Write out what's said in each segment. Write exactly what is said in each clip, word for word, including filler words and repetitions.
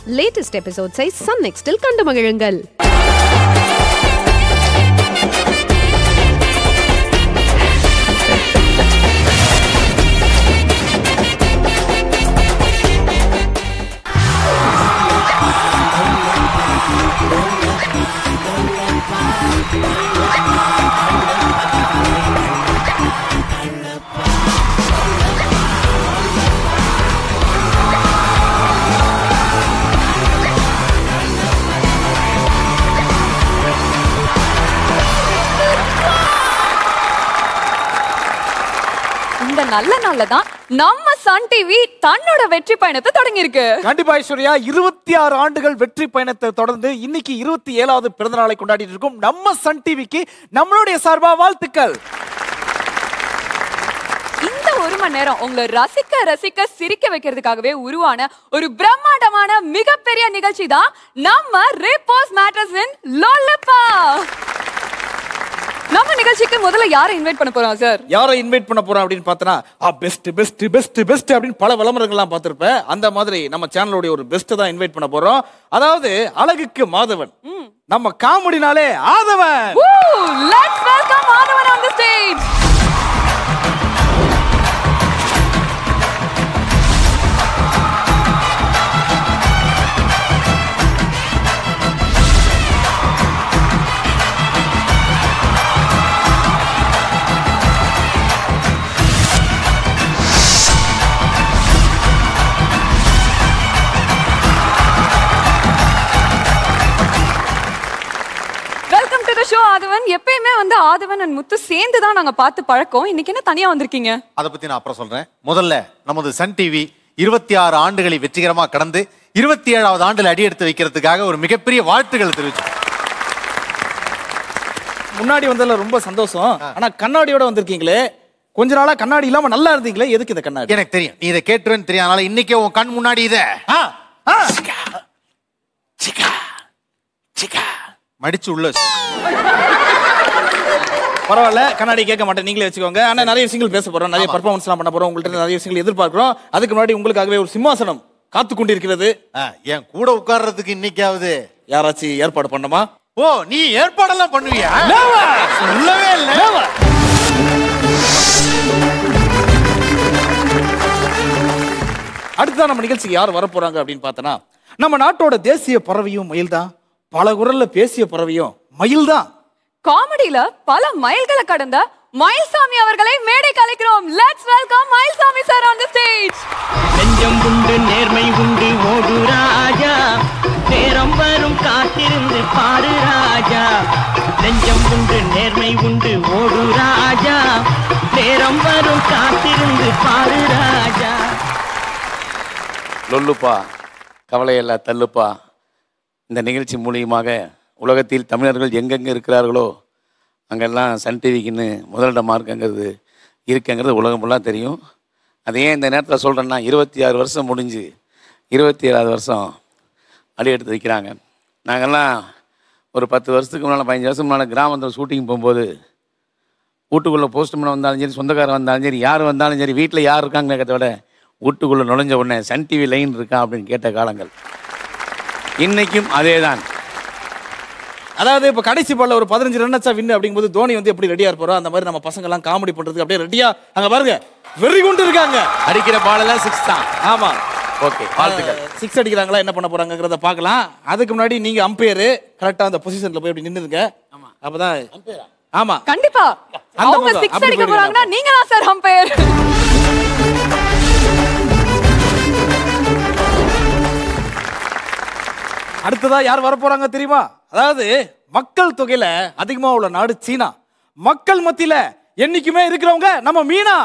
Latest எபிசோட்ஸை Sun நெக்ஸ்டில் கண்டு மகிழுங்கள். இந்த நல்ல நாள்ல தான் நம்ம சன் டிவி தன்னோட வெற்றி பயணத்தை தொடங்கி இருக்கு. கண்டிப்பா ஐஸ்வர்யா, இருபத்தி ஆறு ஆண்டுகள் வெற்றி பயணத்தை தொடர்ந்து இன்னைக்கு இருபத்தி ஏழாவது பிறந்த நாளை கொண்டாடிட்டு இருக்கும் நம்ம சன் டிவிக்கு நம்மளுடைய சார்பா வாழ்த்துக்கள். இந்த ஒரு மணி நேரம் உங்களை ரசிக்க ரசிக்க சிரிக்க வைக்கிறதுக்காகவே உருவான ஒரு பிரம்மாண்டமான மிகப்பெரிய நிகழ்ச்சி தான் நம்ம ரிப்போஸ் மேட்டர்ஸ் இன் லோல்லப்பா. நம்ம நிகழ்ச்சிக்கு முதல்ல யாரை இன்வைட் பண்ண போறோம் சார்? யாரை இன்வைட் பண்ண போறோம் அப்படின்னு பார்த்தனா, பெஸ்ட் பெஸ்ட் பெஸ்ட் பெஸ்ட் அப்படின்னு பல விளம்பரங்கள்லாம் பார்த்திருப்பேன். அந்த மாதிரி நம்ம சேனலோட ஒரு பெஸ்ட் தான் இன்வைட் பண்ண போறோம். அதாவது அழகுக்கு மாதவன், நம்ம காமெடினாலே Aadhavan. Let's welcome Aadhavan on the stage. Aadhavan, எப்பயுமே வந்து ஆதவன் and முத்து சேர்ந்து தான் நாங்க பார்த்து பழக்கம். இன்னைக்கு என்ன தனியா வந்திருக்கீங்க? அத பத்தி நான் அப்புறம் சொல்றேன். முதல்ல நமது சன் டிவி இருபத்தி ஆறு ஆண்டுகளை வெற்றிகரமா கடந்து இருபத்தி ஏழாவது ஆண்டுல அடி எடுத்து வைக்கிறதுக்காக ஒரு மிகப்பெரிய வாழ்த்துக்கள் தெரிவிச்சோம். முன்னாடி வந்ததுல ரொம்ப சந்தோஷம். ஆனா கண்ணாடியோட வந்திருக்கீங்களே, கொஞ்ச நாளா கண்ணாடி இல்லாம நல்லா இருந்தீங்களே, எதுக்கு இந்த கண்ணாடி? எனக்கு தெரியும் நீ இதை கேட்டுருன்னு தெரியும். அதனால இன்னைக்கே உன் கண் முன்னாடி இதை மடிச்சு உள்ள பரவாயில்ல, கண்ணாடி கேட்க மாட்டேன், நீங்களே வச்சுக்கோங்க. ஆனா நிறைய விஷயங்கள் பேச போறோம், நிறைய பர்ஃபார்மன்ஸ் எல்லாம் பண்ண போறோம், உங்கள்கிட்ட நிறைய விஷயங்கள் எதிர்பார்க்கிறோம். அதுக்கு முன்னாடி உங்களுக்காகவே ஒரு சிம்மாசனம் காத்து கொண்டிருக்கிறது. என் கூட உட்கார்றதுக்கு இன்னைக்காவது யாராச்சும் ஏற்பாடு பண்ணமா? ஓ, நீ ஏற்பாடெல்லாம் பண்ணுவியா? சொல்லவே இல்லை. அடுத்ததான் நம்ம நிகழ்ச்சிக்கு யார் வர போறாங்க அப்படின்னு பார்த்தனா, நம்ம நாட்டோட தேசிய பறவையும் மயில் தான், பல குரல்ல பேசிய பறவையும் மயில் தான். காமெடியில பல மைல்களை கடந்த மயில்சாமி அவர்களை மேடை கலைக்கிறோம். Let's welcome Mayilsamy sir on the stage. நெஞ்சம் உண்டு நேர்மை உண்டு ஓடு ராஜா, நேரம் வரும் காத்திருந்து பாரு ராஜா. நெஞ்சம் உண்டு நேர்மை உண்டு ஓடு ராஜா, நேரம் வரும் காத்திருந்து பாரு ராஜா. லொல்லுப்பா கவலையெல்லாம் தள்ளுப்பா. இந்த நிகழ்ச்சி மூலியமாக உலகத்தில் தமிழர்கள் எங்கெங்கே இருக்கிறார்களோ அங்கெல்லாம் சன் டிவிக்குன்னு முதலிடமாக இருக்குங்கிறது இருக்குங்கிறது உலகம் ஃபுல்லாக தெரியும். அது ஏன் இந்த நேரத்தில் சொல்கிறேன்னா, இருபத்தி ஆறு வருஷம் முடிஞ்சு இருபத்தி ஏழாவது வருஷம் அடி எடுத்து வைக்கிறாங்க. நாங்கள்லாம் ஒரு பத்து வருஷத்துக்கு முன்னால் பதினஞ்சு வருஷம் முன்னால் கிராமத்தில் ஷூட்டிங் போகும்போது வீட்டுக்குள்ளே போஸ்ட்மேன் வந்தாலும் சரி, சொந்தக்காரன் வந்தாலும் சரி, யார் வந்தாலும் சரி, வீட்டில் யார் இருக்காங்கன்னு கேட்டத விட வீட்டுக்குள்ளே நுழைஞ்ச உடனே சன் டிவி லைன் இருக்கா அப்படின்னு கேட்ட காலங்கள் இன்னைக்கும் அதே தான். அதாவது இப்போ கடைசி பால்ல ஒரு பதினஞ்சு ரன் அச்சா வின் அப்படிங்கும்போது தோனி வந்து எப்படி ரெடியா இருப்பாரோ அந்த மாதிரி நம்ம பசங்க எல்லாம் காமெடி பண்றதுக்கு அப்படியே ரெடியா அங்க பாருங்க வெறி கொண்டு இருக்காங்க. அடிக்கிற பால் எல்லாம் சிக்ஸ் தான். ஆமா, ஓகே, வாழ்த்துக்கள். சிக்ஸ் அடிக்கிறாங்களா, என்ன பண்ண போறாங்கிறத பார்க்கலாம். அதுக்கு முன்னாடி நீங்க அம்பையர் கரெக்டா அந்த பொசிஷன்ல போய் அப்படி நின்னுருங்க. அப்பதான் ஆமா கண்டிப்பா அவங்க சிக்ஸ் அடிக்க போறாங்கன்னா நீங்க தான் சார் அம்பையர். அடுத்ததா யார் வர போறாங்க தெரியுமா? அதாவது மக்கள் தொகையில அதிகமா உள்ள நாடு சீனா, மக்கள் மத்தியில என்னைக்குமே இருக்கிறவங்க நம்ம மீனா.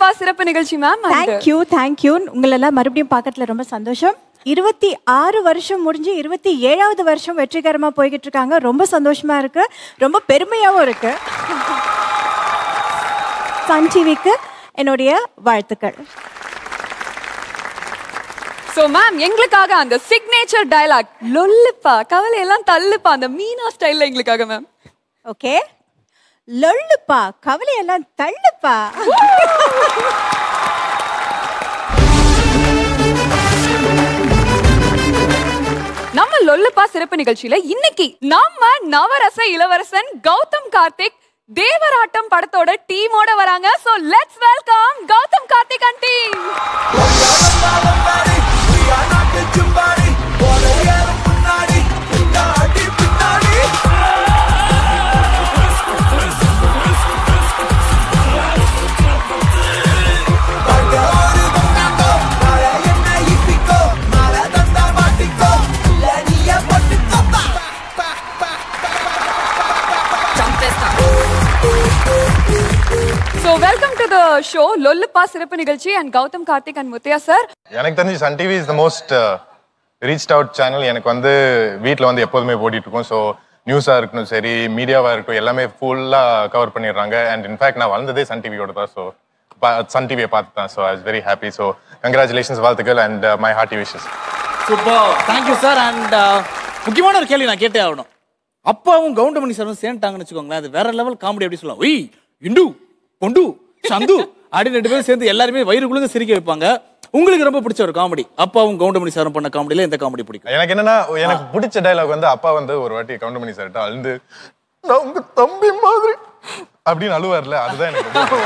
லொல்லுப்பா சிறப்பு நிகழ்ச்சி மேம். Thank you thank you. உங்களெல்லாம் மறுபடியும் பார்க்கறதுல ரொம்ப சந்தோஷம். இருபத்தி ஆறு வருஷம் முடிஞ்சு இருபத்தி ஏழாவது வருஷம் வெற்றிகரமா போய்கிட்டு இருக்காங்க. ரொம்ப சந்தோஷமா இருக்கு, ரொம்ப பெருமையாவும் இருக்கு. சன் டிவிக்கு என்னுடைய வாழ்த்துக்கள். சோ மேம், எங்களுக்காக அந்த சிக்னேச்சர் டயலாக் லொல்லுப்பா கவலை எல்லாம் தள்ளுப்பா அந்த மீனா ஸ்டைல்ல எங்களுக்காக மேம். ஓகே. லொல்லுப்பா கவலை எல்லாம் தள்ளுப்பா. நம்ம லொல்லுப்பா சிறப்பு நிகழ்ச்சியில இன்னைக்கு நம்ம நவரச இளவரசன் கௌதம் கார்த்திக் தேவராட்டம் படத்தோட டீமோட வராங்க. So let's welcome Gautham Karthik and team. So welcome to the show Lollupa சிறப்பு நிகழ்ச்சி and Gautham Karthik and Muthaiya sir. எனக்கு தெரிஞ்சு Sun TV is the most reached out channel. எனக்கு வந்து வீட்டில் வந்து எப்போதுமே ஓடிட்டு இருக்கும். ஸோ நியூஸாக இருக்கட்டும் சரி, மீடியாவாக இருக்கட்டும், எல்லாமே ஃபுல்லாக கவர் பண்ணிடுறாங்க. அண்ட் இன்ஃபேக்ட் நான் வளர்ந்ததே சன் டிவியோட தான். ஸோ சன் டிவியை பார்த்து தான். So I was very happy. So congratulations, வாழ்த்துக்கள் and my hearty wishes. Super, thank you sir. And முக்கியமான ஒரு கேள்வி நான் கேட்டே ஆகணும். அப்பாவும் கவுண்டமணி சாரும் சேர்ந்துட்டாங்கன்னு வச்சுக்கோங்களேன், அது வேற லெவல் காமெடி. எப்படி சொல்லலாம், ஒய் இண்டு பொண்டு சந்து அப்படின்னு ரெண்டு பேரும் சேர்ந்து எல்லாருமே வயிறுக்குள்ள சிரிக்க வைப்பாங்க. உங்களுக்கு ரொம்ப பிடிச்ச ஒரு காமெடி அப்பாவும் கவுண்டமணி சாரும் பண்ண காமெடியில எந்த காமெடி பிடிக்கும்? எனக்கு என்னன்னா, எனக்கு பிடிச்ச டைலாக் வந்து அப்பா வந்து ஒரு வாட்டி கவுண்டமணி சார்ட்ட அழுந்து நான் உங்க தம்பி மாதிரி அப்படின்னு அழுவார்ல, அதுதான் எனக்கு.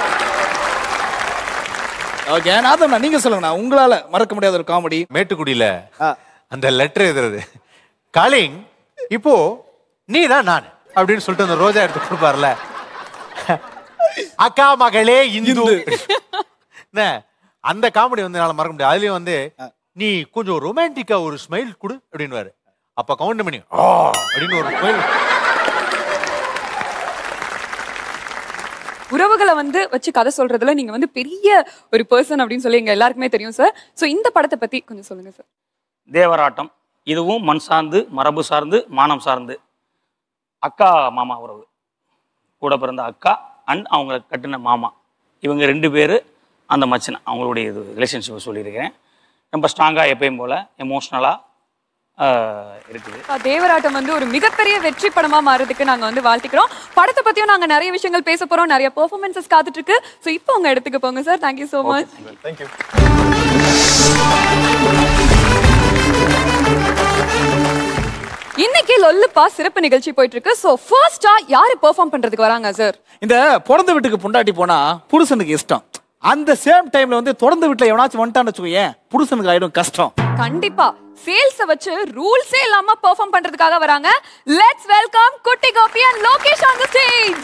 ஓகே, நாதம்ண்ணா நீங்க சொல்லுங்கண்ணா, உங்களால மறக்க முடியாத ஒரு காமெடி. மேட்டுக்குடியில அந்த லெட்டர் எழுதுறது, காலிங் இப்போ நீ தான் நான் அப்படின்னு சொல்லிட்டு அந்த ரோஜா எடுத்து கொடுப்பார்ல, அக்கா மகளே இந்து, அந்த காமெடி வந்து என்னால மறக்க முடியாது. அதுலயும் வந்து நீ கொஞ்சம் ரொமான்டிக்கா ஒரு ஸ்மைல் கொடு அப்படின்னு. அப்ப கவுண்டமணி அப்படின்னு ஒரு ஸ்மைல். உறவுகளை வந்து வச்சு கதை சொல்றதுல நீங்க வந்து பெரிய ஒரு பர்சன் அப்படின்னு சொல்லி எங்க எல்லாருக்குமே தெரியும் சார். சோ இந்த படத்தை பத்தி கொஞ்சம் சொல்லுங்க சார். தேவராட்டம் இதுவும் மண் சார்ந்து மரபு சார்ந்து மானம் சார்ந்து அக்கா மாமா உறவு, கூட பிறந்த அக்கா அண்ட் அவங்க கட்டின மாமா, இவங்க ரெண்டு பேர் அந்த மச்சனை அவங்களுடைய இது ரிலேஷன்ஷிப்பை சொல்லியிருக்கிறேன். ரொம்ப ஸ்ட்ராங்காக எப்பயும் போல் எமோஷ்னலாக இருக்குது. தேவராட்டம் வந்து ஒரு மிகப்பெரிய வெற்றி படமா மாறதுக்கு நாங்க வந்து வாழ்த்துக்கிறோம். படத்தை பத்தியும் நாங்க நிறைய விஷயங்கள் பேச போறோம், நிறைய பெர்ஃபார்மன்சஸ் காத்துட்டு இருக்கு. ஸோ இப்போ உங்க இடத்துக்கு போங்க sir. Thank you so much. Thank you. இன்னைக்கு லொல்லுப்பா சிறப்பு நிகழ்ச்சி போயிட்டு இருக்கு. சோ ஃபர்ஸ்டா யாரு பெர்ஃபார்ம் பண்றதுக்கு வராங்க சார்? இந்த பிறந்த வீட்டுக்கு பொண்டாட்டி போனா புருஷனுக்கு இஷ்டம். அந்த சேம் டைம்ல வந்து தொடர்ந்து வீட்டுல எவனாச்சும் வந்துட்டான்னு வச்சுக்கோங்க, புருஷனுக்கு ஆயிடும் கஷ்டம். கண்டிப்பா சேல்ஸ் வச்சு ரூல்ஸே இல்லாம பெர்ஃபார்ம் பண்றதுக்காக வராங்க. லெட்ஸ் வெல்கம் குட்டி Gopi and Lokesh on the stage.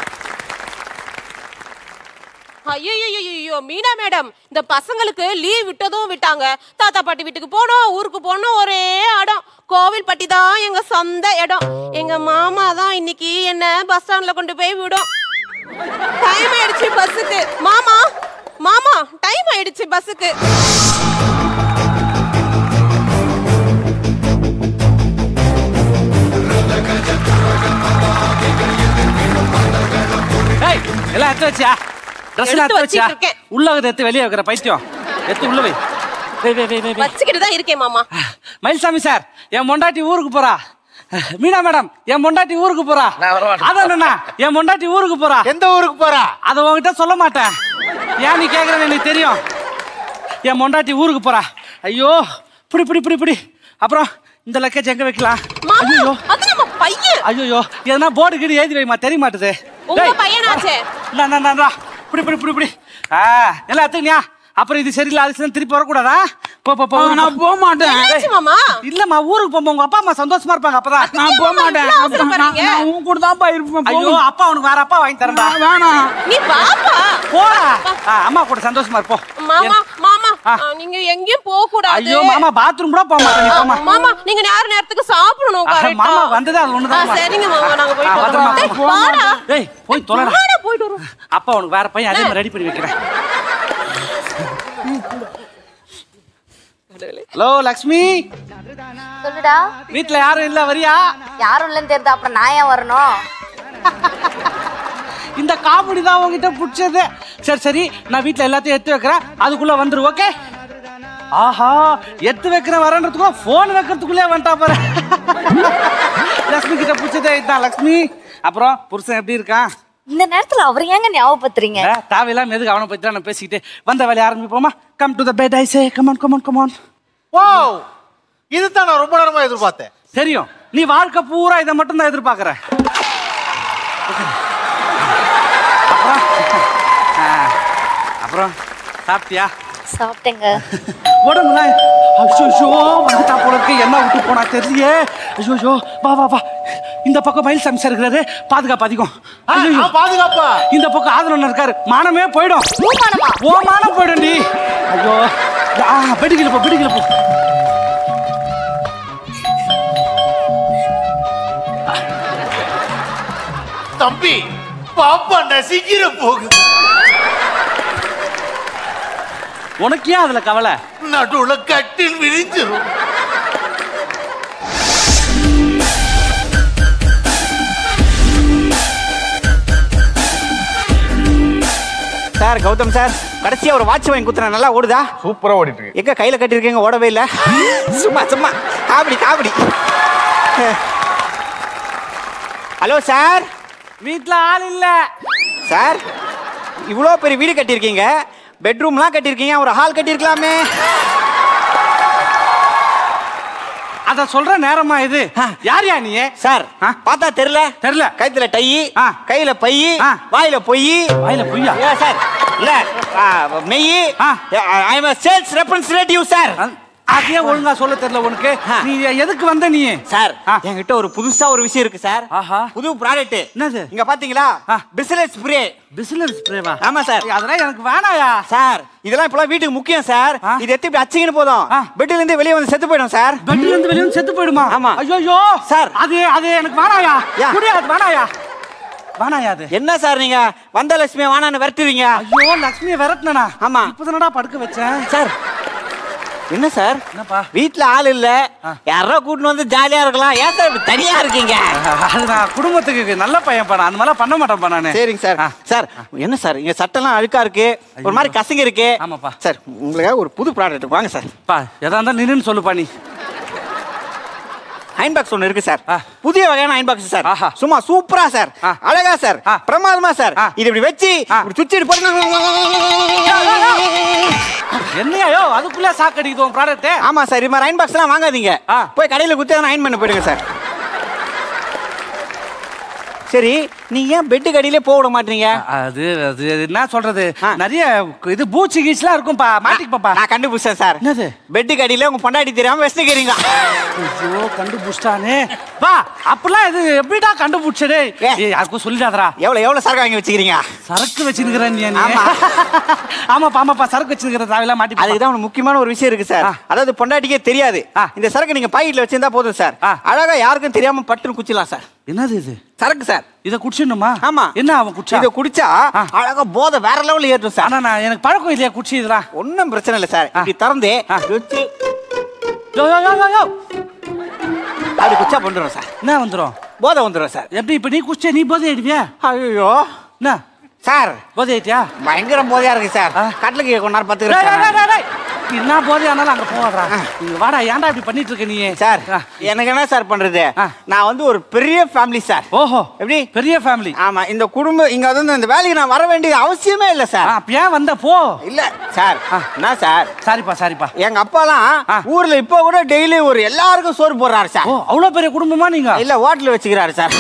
ஐயோ மீனா மேடம், இந்த பசங்களுக்கு லீவ் விட்டதும் விட்டாங்க. தாத்தா பாட்டி வீட்டுக்கு போனோம், ஊருக்கு போனோம், ஒரே இடம் கோவில் பட்டி தான் எங்க சொந்த இடம். எங்க மாமா தான் இன்னைக்கு என்ன பஸ் ஸ்டாண்ட்ல கொண்டு போய் விடும். டைம் ஆயிடுச்சு பஸ்ஸுக்கு. மாமா மாமா டைம் ஆயிடுச்சு பஸ்ஸுக்கு. எல்லாம் எடுத்து வச்சியா? ட்ரெஸ் எல்லாம் எடுத்து வச்சியா? உள்ள எடுத்து வெளியே வைக்கிற பைத்தியம், எடுத்து உள்ள வை. வச்சுக்கிட்டு தான் இருக்கேன் மாமா. மயில்சாமி சார், என் மொண்டாட்டி ஊருக்கு போறா. மீனா மேடம், என் மொண்டாட்டி ஊருக்கு போறா. அதான் என் மொண்டாட்டி ஊருக்கு போறா. எந்த ஊருக்கு போறா? அதை உங்ககிட்ட சொல்ல மாட்டேன். ஏன் நீ கேக்குறேன்னு எனக்கு தெரியும். என் மொண்டாட்டி ஊருக்கு போறா. ஐயோ பிடி பிடி பிடி பிடி. அப்புறம் இந்த லக்கேஜ் எங்க வைக்கலாம்? ஐயோ அது நம்ம பையன். ஐயோ எதனா போர்டு கீடு எழுதி வைமா, தெரிய மாட்டுது. உங்க பையனாச்சே. புடி புடி புடி புடி. ஆ எல்லாம் எடுத்துக்கியா? அப்புறம் இது சரியில்லை, அது திருப்பி வரக்கூடாதா? போ போ போ. நான் போக மாட்டேன். இல்லம்மா, ஊருக்கு போகும்போது உங்க அப்பா அம்மா சந்தோஷமா இருப்பாங்க. அப்பதான் நான் போக மாட்டேன். நான் உன் கூட தான் இருப்பேன். ஐயோ அப்பா உனக்கு வேற அப்பா வாங்கி தரேன்டா. வேணாம் நீ பாப்பா போடா. அம்மா கூட சந்தோஷமா இருப்போம். மாமா மாமா நீங்க எங்கேயும் போக கூடாது. ஐயோ மாமா பாத்ரூம் கூட போக மாட்டேன். நீ போமா. மாமா நீங்க நேர நேரத்துக்கு சாப்பிடணும். கரெக்ட்டா மாமா வந்ததே அது ஒண்ணுதான். சரிங்க மாமா, நாங்க போயிட்டு வரோம். வாடா. டேய் போய் தொலைடா. வாடா போயிட்டு வரோம். அப்பா உனக்கு வேற பையன் அதே மாதிரி ரெடி பண்ணி வைக்கிறேன். ஹலோ லக்ஷ்மி, சொல்லுடா. வீட்ல யாரும் இல்ல, வரியா? யாரும் இல்லன்னு தெரியுது, அப்புறம் நான் ஏன் வரணும்? இந்த காமெடி தான் உங்ககிட்ட பிடிச்சது. சரி சரி, நான் வீட்ல எல்லாத்தையும் எடுத்து வைக்கிறேன், அதுக்குள்ள வந்துரு. ஓகே? ஆஹா, எடுத்து வைக்கிறேன் வரன்றதுக்கோ போன் வைக்கிறதுக்குள்ளே வந்துட்டா பாரு. லக்ஷ்மி கிட்ட பிடிச்சதே இதுதான். லக்ஷ்மி, அப்புறம் புருஷன் எப்படி இருக்கான்? இந்த நேரத்துல அவர் ஏங்க ஞாபகப்படுத்துறீங்க? தேவையில்லாம எதுக்கு அவனை பத்தி நான் பேசிக்கிட்டு வந்த வேலையை ஆரம்பிப்போமா? Come to the bed I say, come on come on come on. Wow, இதுதான் நான் ரொம்ப நேரமா எதிர்பார்த்தேன். தெரியும், நீ வாழ்க்கை பூரா இதை மட்டும் தான் எதிர்பார்க்கற. அப்புறம் அப்புறம் சாப்பிட்டியா? சாப்பிட்டேங்க. உடம்புல ஐயோ வந்துட்டா போல இருக்கு, என்ன விட்டு போனா தெரியலையே. ஐயோ வா வா வா, இந்த பக்கம் மயில் சம்சா இருக்கிறாரு, பாதுகாப்பு அதிகம். பாதுகாப்பா? இந்த பக்கம் ஆதரவு இருக்காரு, மானமே போயிடும். ஓ மானம் போயிடும் டி. ஐயோ பெடிக்கல போ, பெடிக்கல போ. தம்பி பாப்பா நசிக்கிற போகுது. உனக்கு ஏன் அதுல கவலை? நடுவுல கட்டில் விரிஞ்சிரும். சார் கௌதம் சார், கடைசியா ஒரு வாட்ச் வாங்கி குத்துறேன், நல்லா ஓடுதா? சூப்பரா ஓடிட்டு இருக்கு. எங்க கையில கட்டிருக்கீங்க, ஓடவே இல்ல. சும்மா சும்மா காமெடி காமெடி. ஹலோ சார், வீட்ல ஆள் இல்ல சார். இவ்வளோ பெரிய வீடு கட்டியிருக்கீங்க, பெட்ரூம்லாம் கட்டியிருக்கீங்க, ஒரு ஹால் கட்டியிருக்கலாமே. அத சொல்ற நேரமா இது? யார் யா நீ? சார் பார்த்தா தெரியல? தெரியல. கைத்துல டை, கையில பை, வாயில பொய். வாயில பொய்யா? சார் இல்ல மெய். I am a sales representative sir. அதே ஒழுங்கா சொல்ல தெரியல உனக்கு. நீ எதுக்கு வந்த நீ? சார் என்கிட்ட ஒரு புதுசா ஒரு விஷயம் இருக்கு சார். ஆஹா, புது ப்ராடக்ட். என்னது? இங்க பாத்தீங்களா, பிசினஸ் ஸ்ப்ரே. பிசினஸ் ஸ்ப்ரேவா? ஆமா சார். அதெல்லாம் எனக்கு வேணாயா சார். இதெல்லாம் இப்பலாம் வீட்டுக்கு முக்கியம் சார். இது எத்தி இப்படி அச்சிங்கன்னு போதும், பெட்ல இருந்து வெளியே வந்து செத்து போய்டும் சார். பெட்ல இருந்து வெளியே வந்து செத்து போய்டுமா? ஆமா. ஐயோ சார், அது அது எனக்கு வேணாயா. முடியாது, வேணாயா வேணாயா. அது என்ன சார் நீங்க வந்த லட்சுமியை வானான்னு விரட்டுவீங்க? ஐயோ லட்சுமியை விரட்டுனா? ஆமா. இப்பதானடா படுக்க வச்சேன் சார். என்ன சார், என்னப்பா வீட்ல ஆள் இல்ல, யாரோ கூட்டிட்டு வந்து ஜாலியா இருக்கலாம், ஏன் சார் இப்படி தனியா இருக்கீங்க? அது நான் குடும்பத்துக்கு நல்ல பையன் பண்ண, அந்த மாதிரிலாம் பண்ண மாட்டேன்ப்பா நானு. சரிங்க சார். சார் என்ன சார், இங்க சட்டெல்லாம் அழுக்கா இருக்கு, ஒரு மாதிரி கசங்க இருக்கு. ஆமாப்பா சார், உங்களுக்காக ஒரு புது ப்ராடக்ட் வாங்க சார். பா எதா இருந்தா நின்னு சொல்லுப்பா நீ. அயன் பாக்ஸ் ஒன்று இருக்கு சார், புதிய வகையான அயன் பாக்ஸ் சார். சும்மா சூப்பரா சார், அழகா சார், பிரமாதமா சார். இது இப்படி வச்சு இப்படி சுத்தி என்னையோ அதுக்குள்ள சாக்கு அடிக்குது உன் ப்ராடக்ட். ஆமா சார், இது மாதிரி அயன் பாக்ஸ் எல்லாம் வாங்காதீங்க, போய் கடையில குத்தி அயன் பண்ண போயிடுங்க சார். சரி, நீங்க ஏன் பெட்டு கடியிலே போக விட மாட்டீங்க? அது அது என்ன சொல்றது, நிறைய இது பூச்சி கீச்லாம் இருக்கும்பா, மாட்டிப்பாப்பா. நான் கண்டுபிடிச்சேன் சார். என்னது? பெட்டு கடியில உங்க பொண்டாட்டி தெரியாம வெஸ்ட்டுக்கிறீங்க. ஐயோ கண்டுபிடிச்சிட்டானே. வா, அப்பெல்லாம் இது எப்படிடா கண்டுபிடிச்சடே? யாருக்கும் சொல்லிடாதடா. எவ்வளவு எவ்வளவு சரக்கு வாங்கி வச்சுக்கிறீங்க? சரக்கு வச்சிருக்கிற நீ? ஆமாப்பா ஆமாப்பா, சரக்கு வச்சிருக்கிற தாவில மாட்டி. அதுக்கு தான் முக்கியமான ஒரு விஷயம் இருக்கு சார். அதாவது பொண்டாட்டிக்கே தெரியாது, இந்த சரக்கு நீங்க பாக்கெட்ல வச்சிருந்தா போதும் சார், அழகா யாருக்கும் தெரியாம பட்டுன்னு குச்சிடலாம் சார். என்னது இது? சரக்கு சார். இத குடிச்சிடணுமா? ஆமா. என்ன அவன் குடிச்சா? இத குடிச்சா அழகா போதை வேற லெவல்ல ஏறும் சார். ஆனா நான் எனக்கு பழக்கம் இல்லையா குடிச்சி இதெல்லாம். ஒன்றும் பிரச்சனை இல்லை சார். இப்படி திறந்து வச்சு யோ யோ யோ யோ அப்படி குச்சா வந்துடும் சார். என்ன வந்துடும்? போதை வந்துடும் சார். எப்படி இப்ப நீ குடிச்சே நீ போதை ஆயிடுவியா? ஐயோ என்ன சார், போதை ஆயிட்டியா? பயங்கர போதையா இருக்கு சார். கட்லுக்கு கொஞ்ச நேரம் பத்துக்கிறேன். என்ன போதை ஆனாலும் அங்க போவாதா? நீங்க வாடா, ஏன்டா இப்படி பண்ணிட்டு இருக்க நீ? சார் எனக்கு என்ன சார் பண்றது, நான் வந்து ஒரு பெரிய ஃபேமிலி சார். ஓஹோ, எப்படி பெரிய ஃபேமிலி? ஆமா, இந்த குடும்பம் இங்க வந்து இந்த வேலைக்கு நான் வர வேண்டியது அவசியமே இல்லை சார். அப்ப ஏன் வந்த போ? இல்ல சார், என்ன சார்? சாரிப்பா சாரிப்பா. எங்க அப்பாலாம் ஊர்ல இப்போ கூட டெய்லி ஒரு எல்லாருக்கும் சோறு போடுறாரு சார். ஓ, அவ்வளவு பெரிய குடும்பமா நீங்க? இல்ல, ஹோட்டல் வச்சுக்கிறாரு சார்.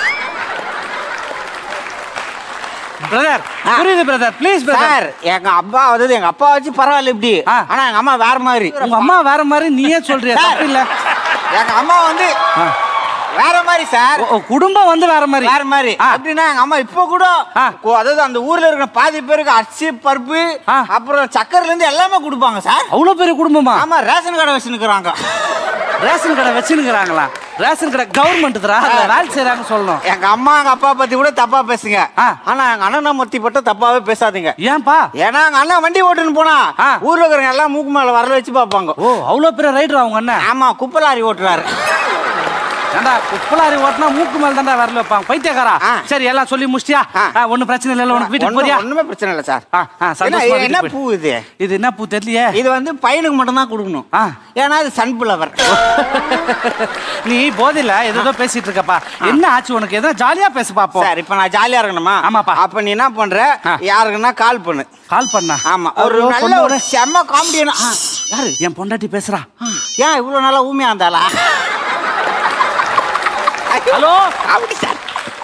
பிரதர், புரியுது பிரதர், ப்ளீஸ் பிரதர். எங்க அப்பா வந்து எங்க அப்பா வச்சு பரவாயில்ல இப்படி, ஆனா எங்க அம்மா வேற மாதிரி. உங்க அம்மா வேற மாதிரி நீயே சொல்றியா? தப்பு இல்ல. எங்க அம்மா வந்து வேற மாதிரி சார். குடும்பம் வந்து வேற மாதிரி. வேற மாதிரி அப்படின்னா எங்க அம்மா இப்ப கூட, அதாவது அந்த ஊர்ல இருக்கிற பாதி பேருக்கு அரிசி பருப்பு அப்புறம் சக்கரைல இருந்து எல்லாமே கொடுப்பாங்க சார். அவ்வளவு பெரிய குடும்பமா? ஆமா, ரேஷன் கடை வச்சுருக்காங்க. ரேஷன் கடை வச்சுருக்காங்களா? ரேஷன் கடை கவர்மெண்ட் தரா வேலை செய்யறாங்கன்னு சொல்லணும். எங்க அம்மா எங்க அப்பா பத்தி கூட தப்பா பேசுங்க. ஆனா எங்க அண்ணன் பத்தி மட்டும் தப்பாவே பேசாதீங்க. ஏன்பா? ஏன்னா எங்க அண்ணன் வண்டி ஓட்டுன்னு போனா ஊர்ல இருக்கிறவங்க எல்லாம் மூக்கு மேல வரல வச்சு பாப்பாங்க. ஓ அவ்வளவு பெரிய ரைடர் அவங்க அண்ணன்? ஆமா குப்பலாரி ஓட்டுறாரு. ஏண்டா குப்பலாரி ஓட்டினா மூக்கு மேல தாண்டா வரல வைப்பாங்க பைத்தியக்காரா. சரி எல்லாம் சொல்லி முடிச்சியா? ஒன்னும் பிரச்சனை இல்ல உனக்கு வீட்டுக்கு போறியா? ஒண்ணுமே பிரச்சனை இல்ல சார். என்ன பூ இது? இது என்ன பூ தெரியலையே. இது வந்து பையனுக்கு மட்டும் தான் கொடுக்கணும். ஏன்னா இது சன்ஃப்ளவர். நீ போதில்ல ஏதோ பேசிட்டு இருக்கப்பா. என்ன ஆச்சு உனக்கு? ஏதோ ஜாலியா பேச பாப்போம். சார் இப்ப நான் ஜாலியா இருக்கணுமா? ஆமாப்பா. அப்ப நீ என்ன பண்ற? யாருக்குன்னா கால் பண்ணு. கால் பண்ணா? ஆமா. ஒரு நல்ல ஒரு செம்ம காமெடியனா. யாரு? என் பொண்டாட்டி பேசுறா. ஏன் இவ்வளவு நாளா ஊமையா இருந்தாளா? ஹலோ அப்படி சார்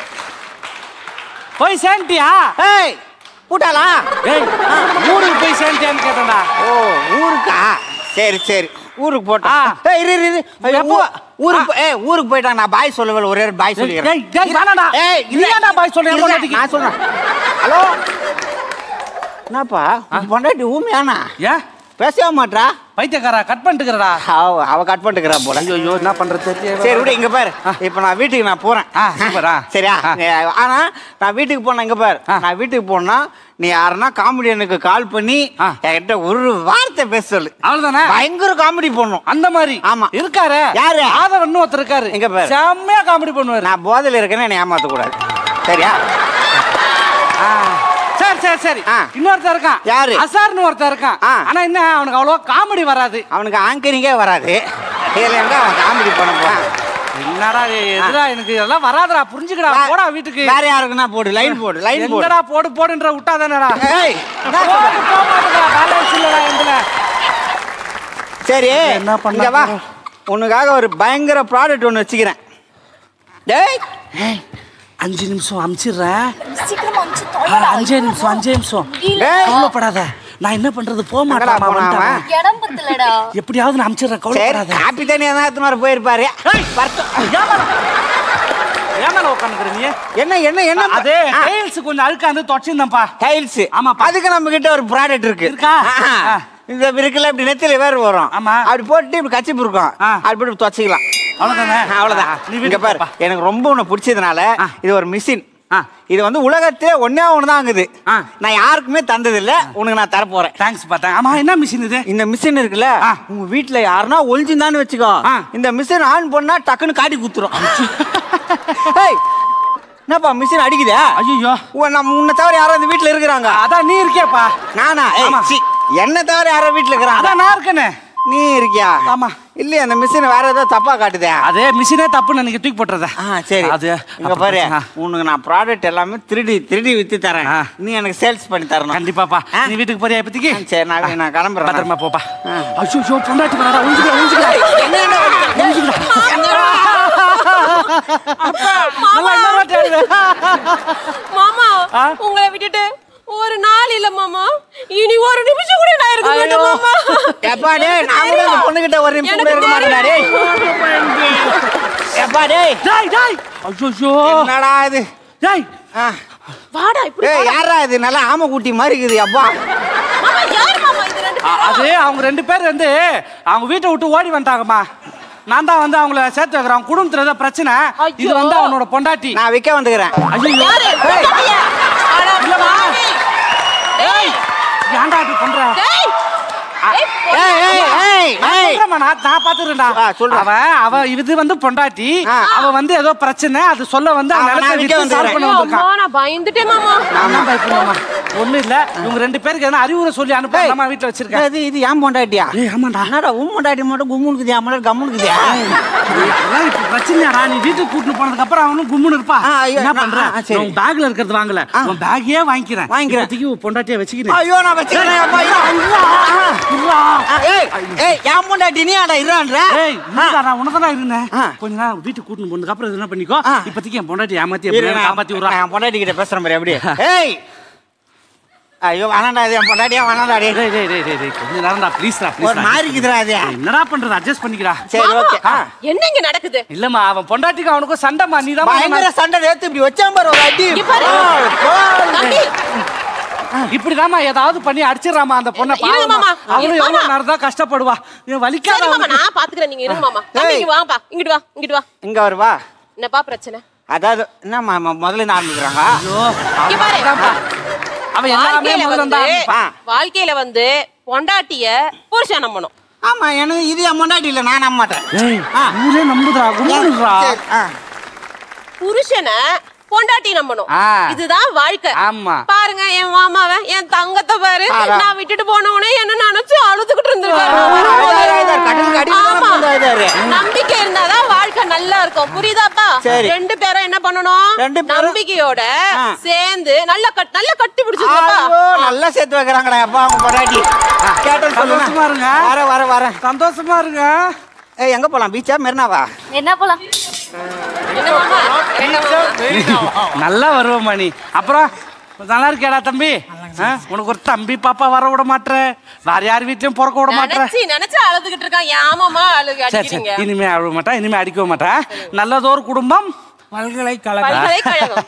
போய் சேர்ந்தியா? ஏய் கூட்டாளா? ஏய் ஊருக்கு போய் சேர்ந்தியான்னு கேட்டேன்டா. ஓ ஊருக்கா? சரி சரி ஊருக்கு போட்டா. ஏய் இரு இரு எப்போ ஊருக்கு ஏய் ஊருக்கு போய்டா. நான் பாய் சொல்லவே ஒரே ஒரு பாய் சொல்லிக்கிறேன். ஏய் டேய் வேணாடா. ஏய் இல்லடா பாய் சொல்றேன். நான் சொல்றேன். ஹலோ என்னப்பா பொண்டாட்டி ஊமையானா? ஏன் பேசவே மாட்டா? பைத்தியக்காரா கட் பண்ணிட்டுக்கிறடா. அவ அவ கட் பண்ணிட்டுக்கிறா போல. ஐயோ என்ன பண்றது தெரியல. சரி விடு இங்க பாரு. இப்போ நான் வீட்டுக்கு நான் போறேன். சூப்பரா சரியா? ஆனா நான் வீட்டுக்கு போனேன். இங்க பாரு நான் வீட்டுக்கு போனா நீ யாருன்னா காமெடியனுக்கு கால் பண்ணி என்கிட்ட ஒரு வார்த்தை பேச சொல்லு. அவ்வளவுதானே? பயங்கர காமெடி பண்ணும். அந்த மாதிரி ஆமா இருக்காரு. யாரு? ஆதவன் ஒருத்தர் இருக்காரு. இங்க பாரு செம்மையா காமெடி பண்ணுவாரு. நான் போதையில இருக்கேன்னு என்னை ஏமாத்த கூடாது. சரியா? சரி சரி சரி. இன்னொருத்தர் இருக்கான். யாரு? அசார்னு ஒருத்தர் இருக்கான். ஆனா என்ன அவனுக்கு அவ்வளவு காமெடி வராது. அவனுக்கு ஆங்கரிங்கே வராது. அவன் காமெடி பண்ண போறான். என்னடா எதுடா எனக்கு இதெல்லாம் வராதடா. புரிஞ்சுக்கடா. போடா வீட்டுக்கு. வேற யாருக்குன்னா போடு. லைன் போடு. லைன் போடு. என்னடா போடு போடுன்ற விட்டாதானடா. ஏய் போடு போமாட்டடா. பேலன்ஸ் இல்லடா எங்கல. சரி என்ன பண்ண வா. உனக்காக ஒரு பயங்கர ப்ராடக்ட் ஒன்னு வச்சுக்கிறேன். டேய் அஞ்சு நிமிஷம் அமிச்சிடுறேன். சீக்கிரமா அமிச்சு அஞ்சே நிமிஷம் அஞ்சே நிமிஷம். கவலைப்படாத. நான் என்ன பண்றது போக மாட்டேன். இடம் பத்தலடா. எப்படியாவது நான் அமிச்சிடுறேன். கவலைப்படாத. காப்பி தண்ணி தான் எடுத்துன்னு வர போயிருப்பாரு. ஏமால உட்காந்துக்கிற நீ? என்ன என்ன என்ன அது டைல்ஸ் கொஞ்சம் அழுக்கா இருந்து தொடச்சிருந்தேன்ப்பா. டைல்ஸ்? ஆமா. அதுக்கு நம்ம கிட்ட ஒரு ப்ராடக்ட் இருக்கு. இருக்கா? இந்த இருக்குல்ல இப்படி நெத்தில வேற வரும். ஆமா. அப்படி போட்டு இப்படி கச்சிப்பு இருக்கும். அப்படி போட்டு துவச்சிக்கலாம். அவ்வளவுதானே? அவ்வளவுதான். நீ இங்க பாரு எனக்கு ரொம்ப உன்னை பிடிச்சதுனால இது ஒரு மிஷின். இது வந்து உலகத்திலே ஒன்னே ஒண்ணுதான் இருக்குது. நான் யாருக்குமே தந்தது இல்ல. உனக்கு நான் தர போறேன். தேங்க்ஸ் பார்த்தேன். ஆமா என்ன மிஷின் இது? இந்த மிஷின் இருக்குல்ல உங்க வீட்டுல யாருன்னா ஒளிஞ்சுதான்னு வச்சுக்கோ. இந்த மிஷின் ஆன் பண்ணா டக்குன்னு காட்டி குத்துரும். என்னப்பா மிஷின் அடிக்குதே? ஐயோ நம்ம உன்னை தவிர யாரும் இந்த வீட்டுல இருக்கிறாங்க? அதான் நீ இருக்கியாப்பா. நானா? என்ன தவிர யாரும் வீட்டுல இருக்கிறாங்க? அதான் நான் இருக்கேனே. நீ இருக்கியா? ஆமா. இல்லையா அந்த மிஷின் வேற ஏதோ தப்பா காட்டுதே. அதே மிஷினே தப்புன்னு எனக்கு தூக்கி போட்டுறத. சரி அது இங்க பாரு உனக்கு நான் ப்ராடக்ட் எல்லாமே திருடி திருடி வித்து தரேன். நீ எனக்கு சேல்ஸ் பண்ணி தரணும். கண்டிப்பாப்பா. நீ வீட்டுக்கு போறியா இப்போதைக்கு? சரி நான் நான் கிளம்புறேன். பத்திரமா போப்பா. ஐயோ பொண்டாட்டி வரடா. ஒளிஞ்சுடா ஒளிஞ்சுடா. மாமா உங்களை விட்டுட்டு ஒரு நாள் இல்ல மாமா. இனி ஒரு நிமிஷம் கூட நான் இருக்க மாட்டேன் மாமா. எப்பா டேய் நான் கூட இந்த பொண்ணு கிட்ட ஒரு நிமிஷம் கூட இருக்க மாட்டேன்டா டேய். எப்பா டேய் டேய் டேய் ஐயோ என்னடா இது? டேய் வாடா இப்படி. ஏய் யாரா இது? நல்லா ஆமை குட்டி மாதிரி இருக்குது. அப்பா மாமா யார் மாமா இது ரெண்டு பேரும்? அது அவங்க ரெண்டு பேர் வந்து அவங்க வீட்டை விட்டு ஓடி வந்துட்டாங்கம்மா. நான் தான் வந்து அவங்கள சேர்த்து வைக்கிறேன். அவங்க குடும்பத்துல ஏதோ பிரச்சனை. இது வந்து அவனோட பொண்டாட்டி. நான் விற்க வந்துக்கிறேன். ஐயோ இல்லம்மா. ஏய் ஏன்டா இப்படி பண்ற? நான் பாத்துறேன்டா. அவன் அவ இது வந்து பொண்டாட்டி. அவ வந்து ஏதோ பிரச்சனை அது சொல்ல வந்து பயந்துட்டேன் மாமா. ஒண்ணு இல்ல இவங்க ரெண்டு பேருக்கு எதனா அறிவுரை சொல்லி அனுப்ப நம்ம வீட்டுல வச்சிருக்கேன். இது இது ஏன் பொண்டாட்டியா? ஆமாண்டா. என்னடா உன் பொண்டாட்டி மட்டும் கும்முனுக்குதியா மலர் கம்முனுக்குதியா? அதெல்லாம் இப்ப பிரச்சனையாடா. நீ வீட்டுக்கு கூட்டிட்டு போனதுக்கு அப்புறம் அவனும் கும்முன்னு இருப்பா. என்ன பண்ற? உன் பேக்ல இருக்கிறது வாங்கல. உன் பேக்கையே வாங்கிக்கிறேன். வாங்கிக்கிறேன். பொண்டாட்டியா வச்சுக்கிறேன். ஐயோ நான் வச்சுக்கிறேன். ஏய் ஏய் ஏன் பொண்டாட்டி நீ ஆடா இருறான்ற? ஏய் நான் உனக்கு தான் இருந்தேன். கொஞ்ச நாள் வீட்டுக்கு கூட்டிட்டு போனதுக்கு அப்புறம் என்ன பண்ணிக்கோ. இப்போதைக்கு என் பொண்டாட்டி ஏமாத்தி காப்பாத்தி விடுறா. என் பொண்டாட்டி கிட்ட பேசுறேன் பாரு அப்படியே. ஏய் ஐயோ வேணாண்டா இது என் பொண்டாட்டியா வேணாண்டா. டேய் டேய் டேய் டேய் டேய் கொஞ்ச நேரம்டா ப்ளீஸ்டா ப்ளீஸ். ஒரு மாதிரி இருக்குடா அது. என்னடா பண்றது? அட்ஜஸ்ட் பண்ணிக்கடா. சரி ஓகே. என்ன இங்க நடக்குது? இல்லம்மா அவன் பொண்டாட்டிக்கு அவனுக்கு சண்டைமா. நீ தான் பயங்கர சண்டை நேத்து இப்படி வச்சான் பாரு ஒரு அடி. தம்பி இப்படிதாம்மா ஏதாவது பண்ணி அடிச்சிடறாமா அந்த பொண்ணை. இருங்க மாமா. அவளும் எவ்வளவு நேரம் தான் கஷ்டப்படுவா. வலிக்காத சரி மாமா, நான் பாத்துக்கிறேன். நீங்க இருங்க மாமா. தம்பி இங்க வாப்பா. இங்கிட்டு வா, இங்கிட்டு வா. இங்க வருவா. என்னப்பா பிரச்சனை? அதாவது என்னம்மா முதல்ல என்ன ஆரம்பிக்கிறாங்க? இங்க பாரு. அவன் எல்லாமே முதல்ல தான். வாழ்க்கையில வந்து பொண்டாட்டிய புருஷன் நம்பணும். ஆமா, எனக்கு இது பொண்டாட்டி இல்ல, நான் நம்ப மாட்டேன். ஊரே நம்புதுடா, கும்பிடுறா. புருஷனை பொண்டாட்டி நம்பணும். இதுதான் வாழ்க்கை. ஆமா. பாருங்க என் மாமாவை, என் தங்கத்தை பாரு. நான் விட்டுட்டு போனவனே என்ன நினைச்சு அழுதுகிட்டு இருந்திருக்காரு. நம்பிக்கை இருந்தாதான் வாழ்க்கை நல்லா இருக்கும். புரியுதாப்பா? ரெண்டு பேரும் என்ன பண்ணணும்? நம்பிக்கையோட சேர்ந்து நல்ல நல்ல கட்டி பிடிச்சிருக்கப்பா. நல்லா சேர்த்து வைக்கிறாங்கடா அப்பா அவங்க பொண்டாட்டி. கேட்டது சந்தோஷமா இருங்க. வர வர வர சந்தோஷமா இருங்க. ஏய், எங்க போலாம்? பீச்சா மெரினாவா? என்ன போலாம்? நல்லா வருவோம்மா நீ. அப்புறம் நல்லா இருக்கியாடா தம்பி? உனக்கு ஒரு தம்பி பாப்பா வர விட மாட்டேன், வேற யார் வீட்லயும் பிறக்க விட மாட்டேன். நினைச்சு அழுதுகிட்டு இருக்கான். ஏமாமா அழுகு அடிக்கிறீங்க. இனிமே அழுவ மாட்டேன், இனிமே அடிக்க மாட்டேன். நல்லதோர் குடும்பம் பல்கலைக்கழகம்.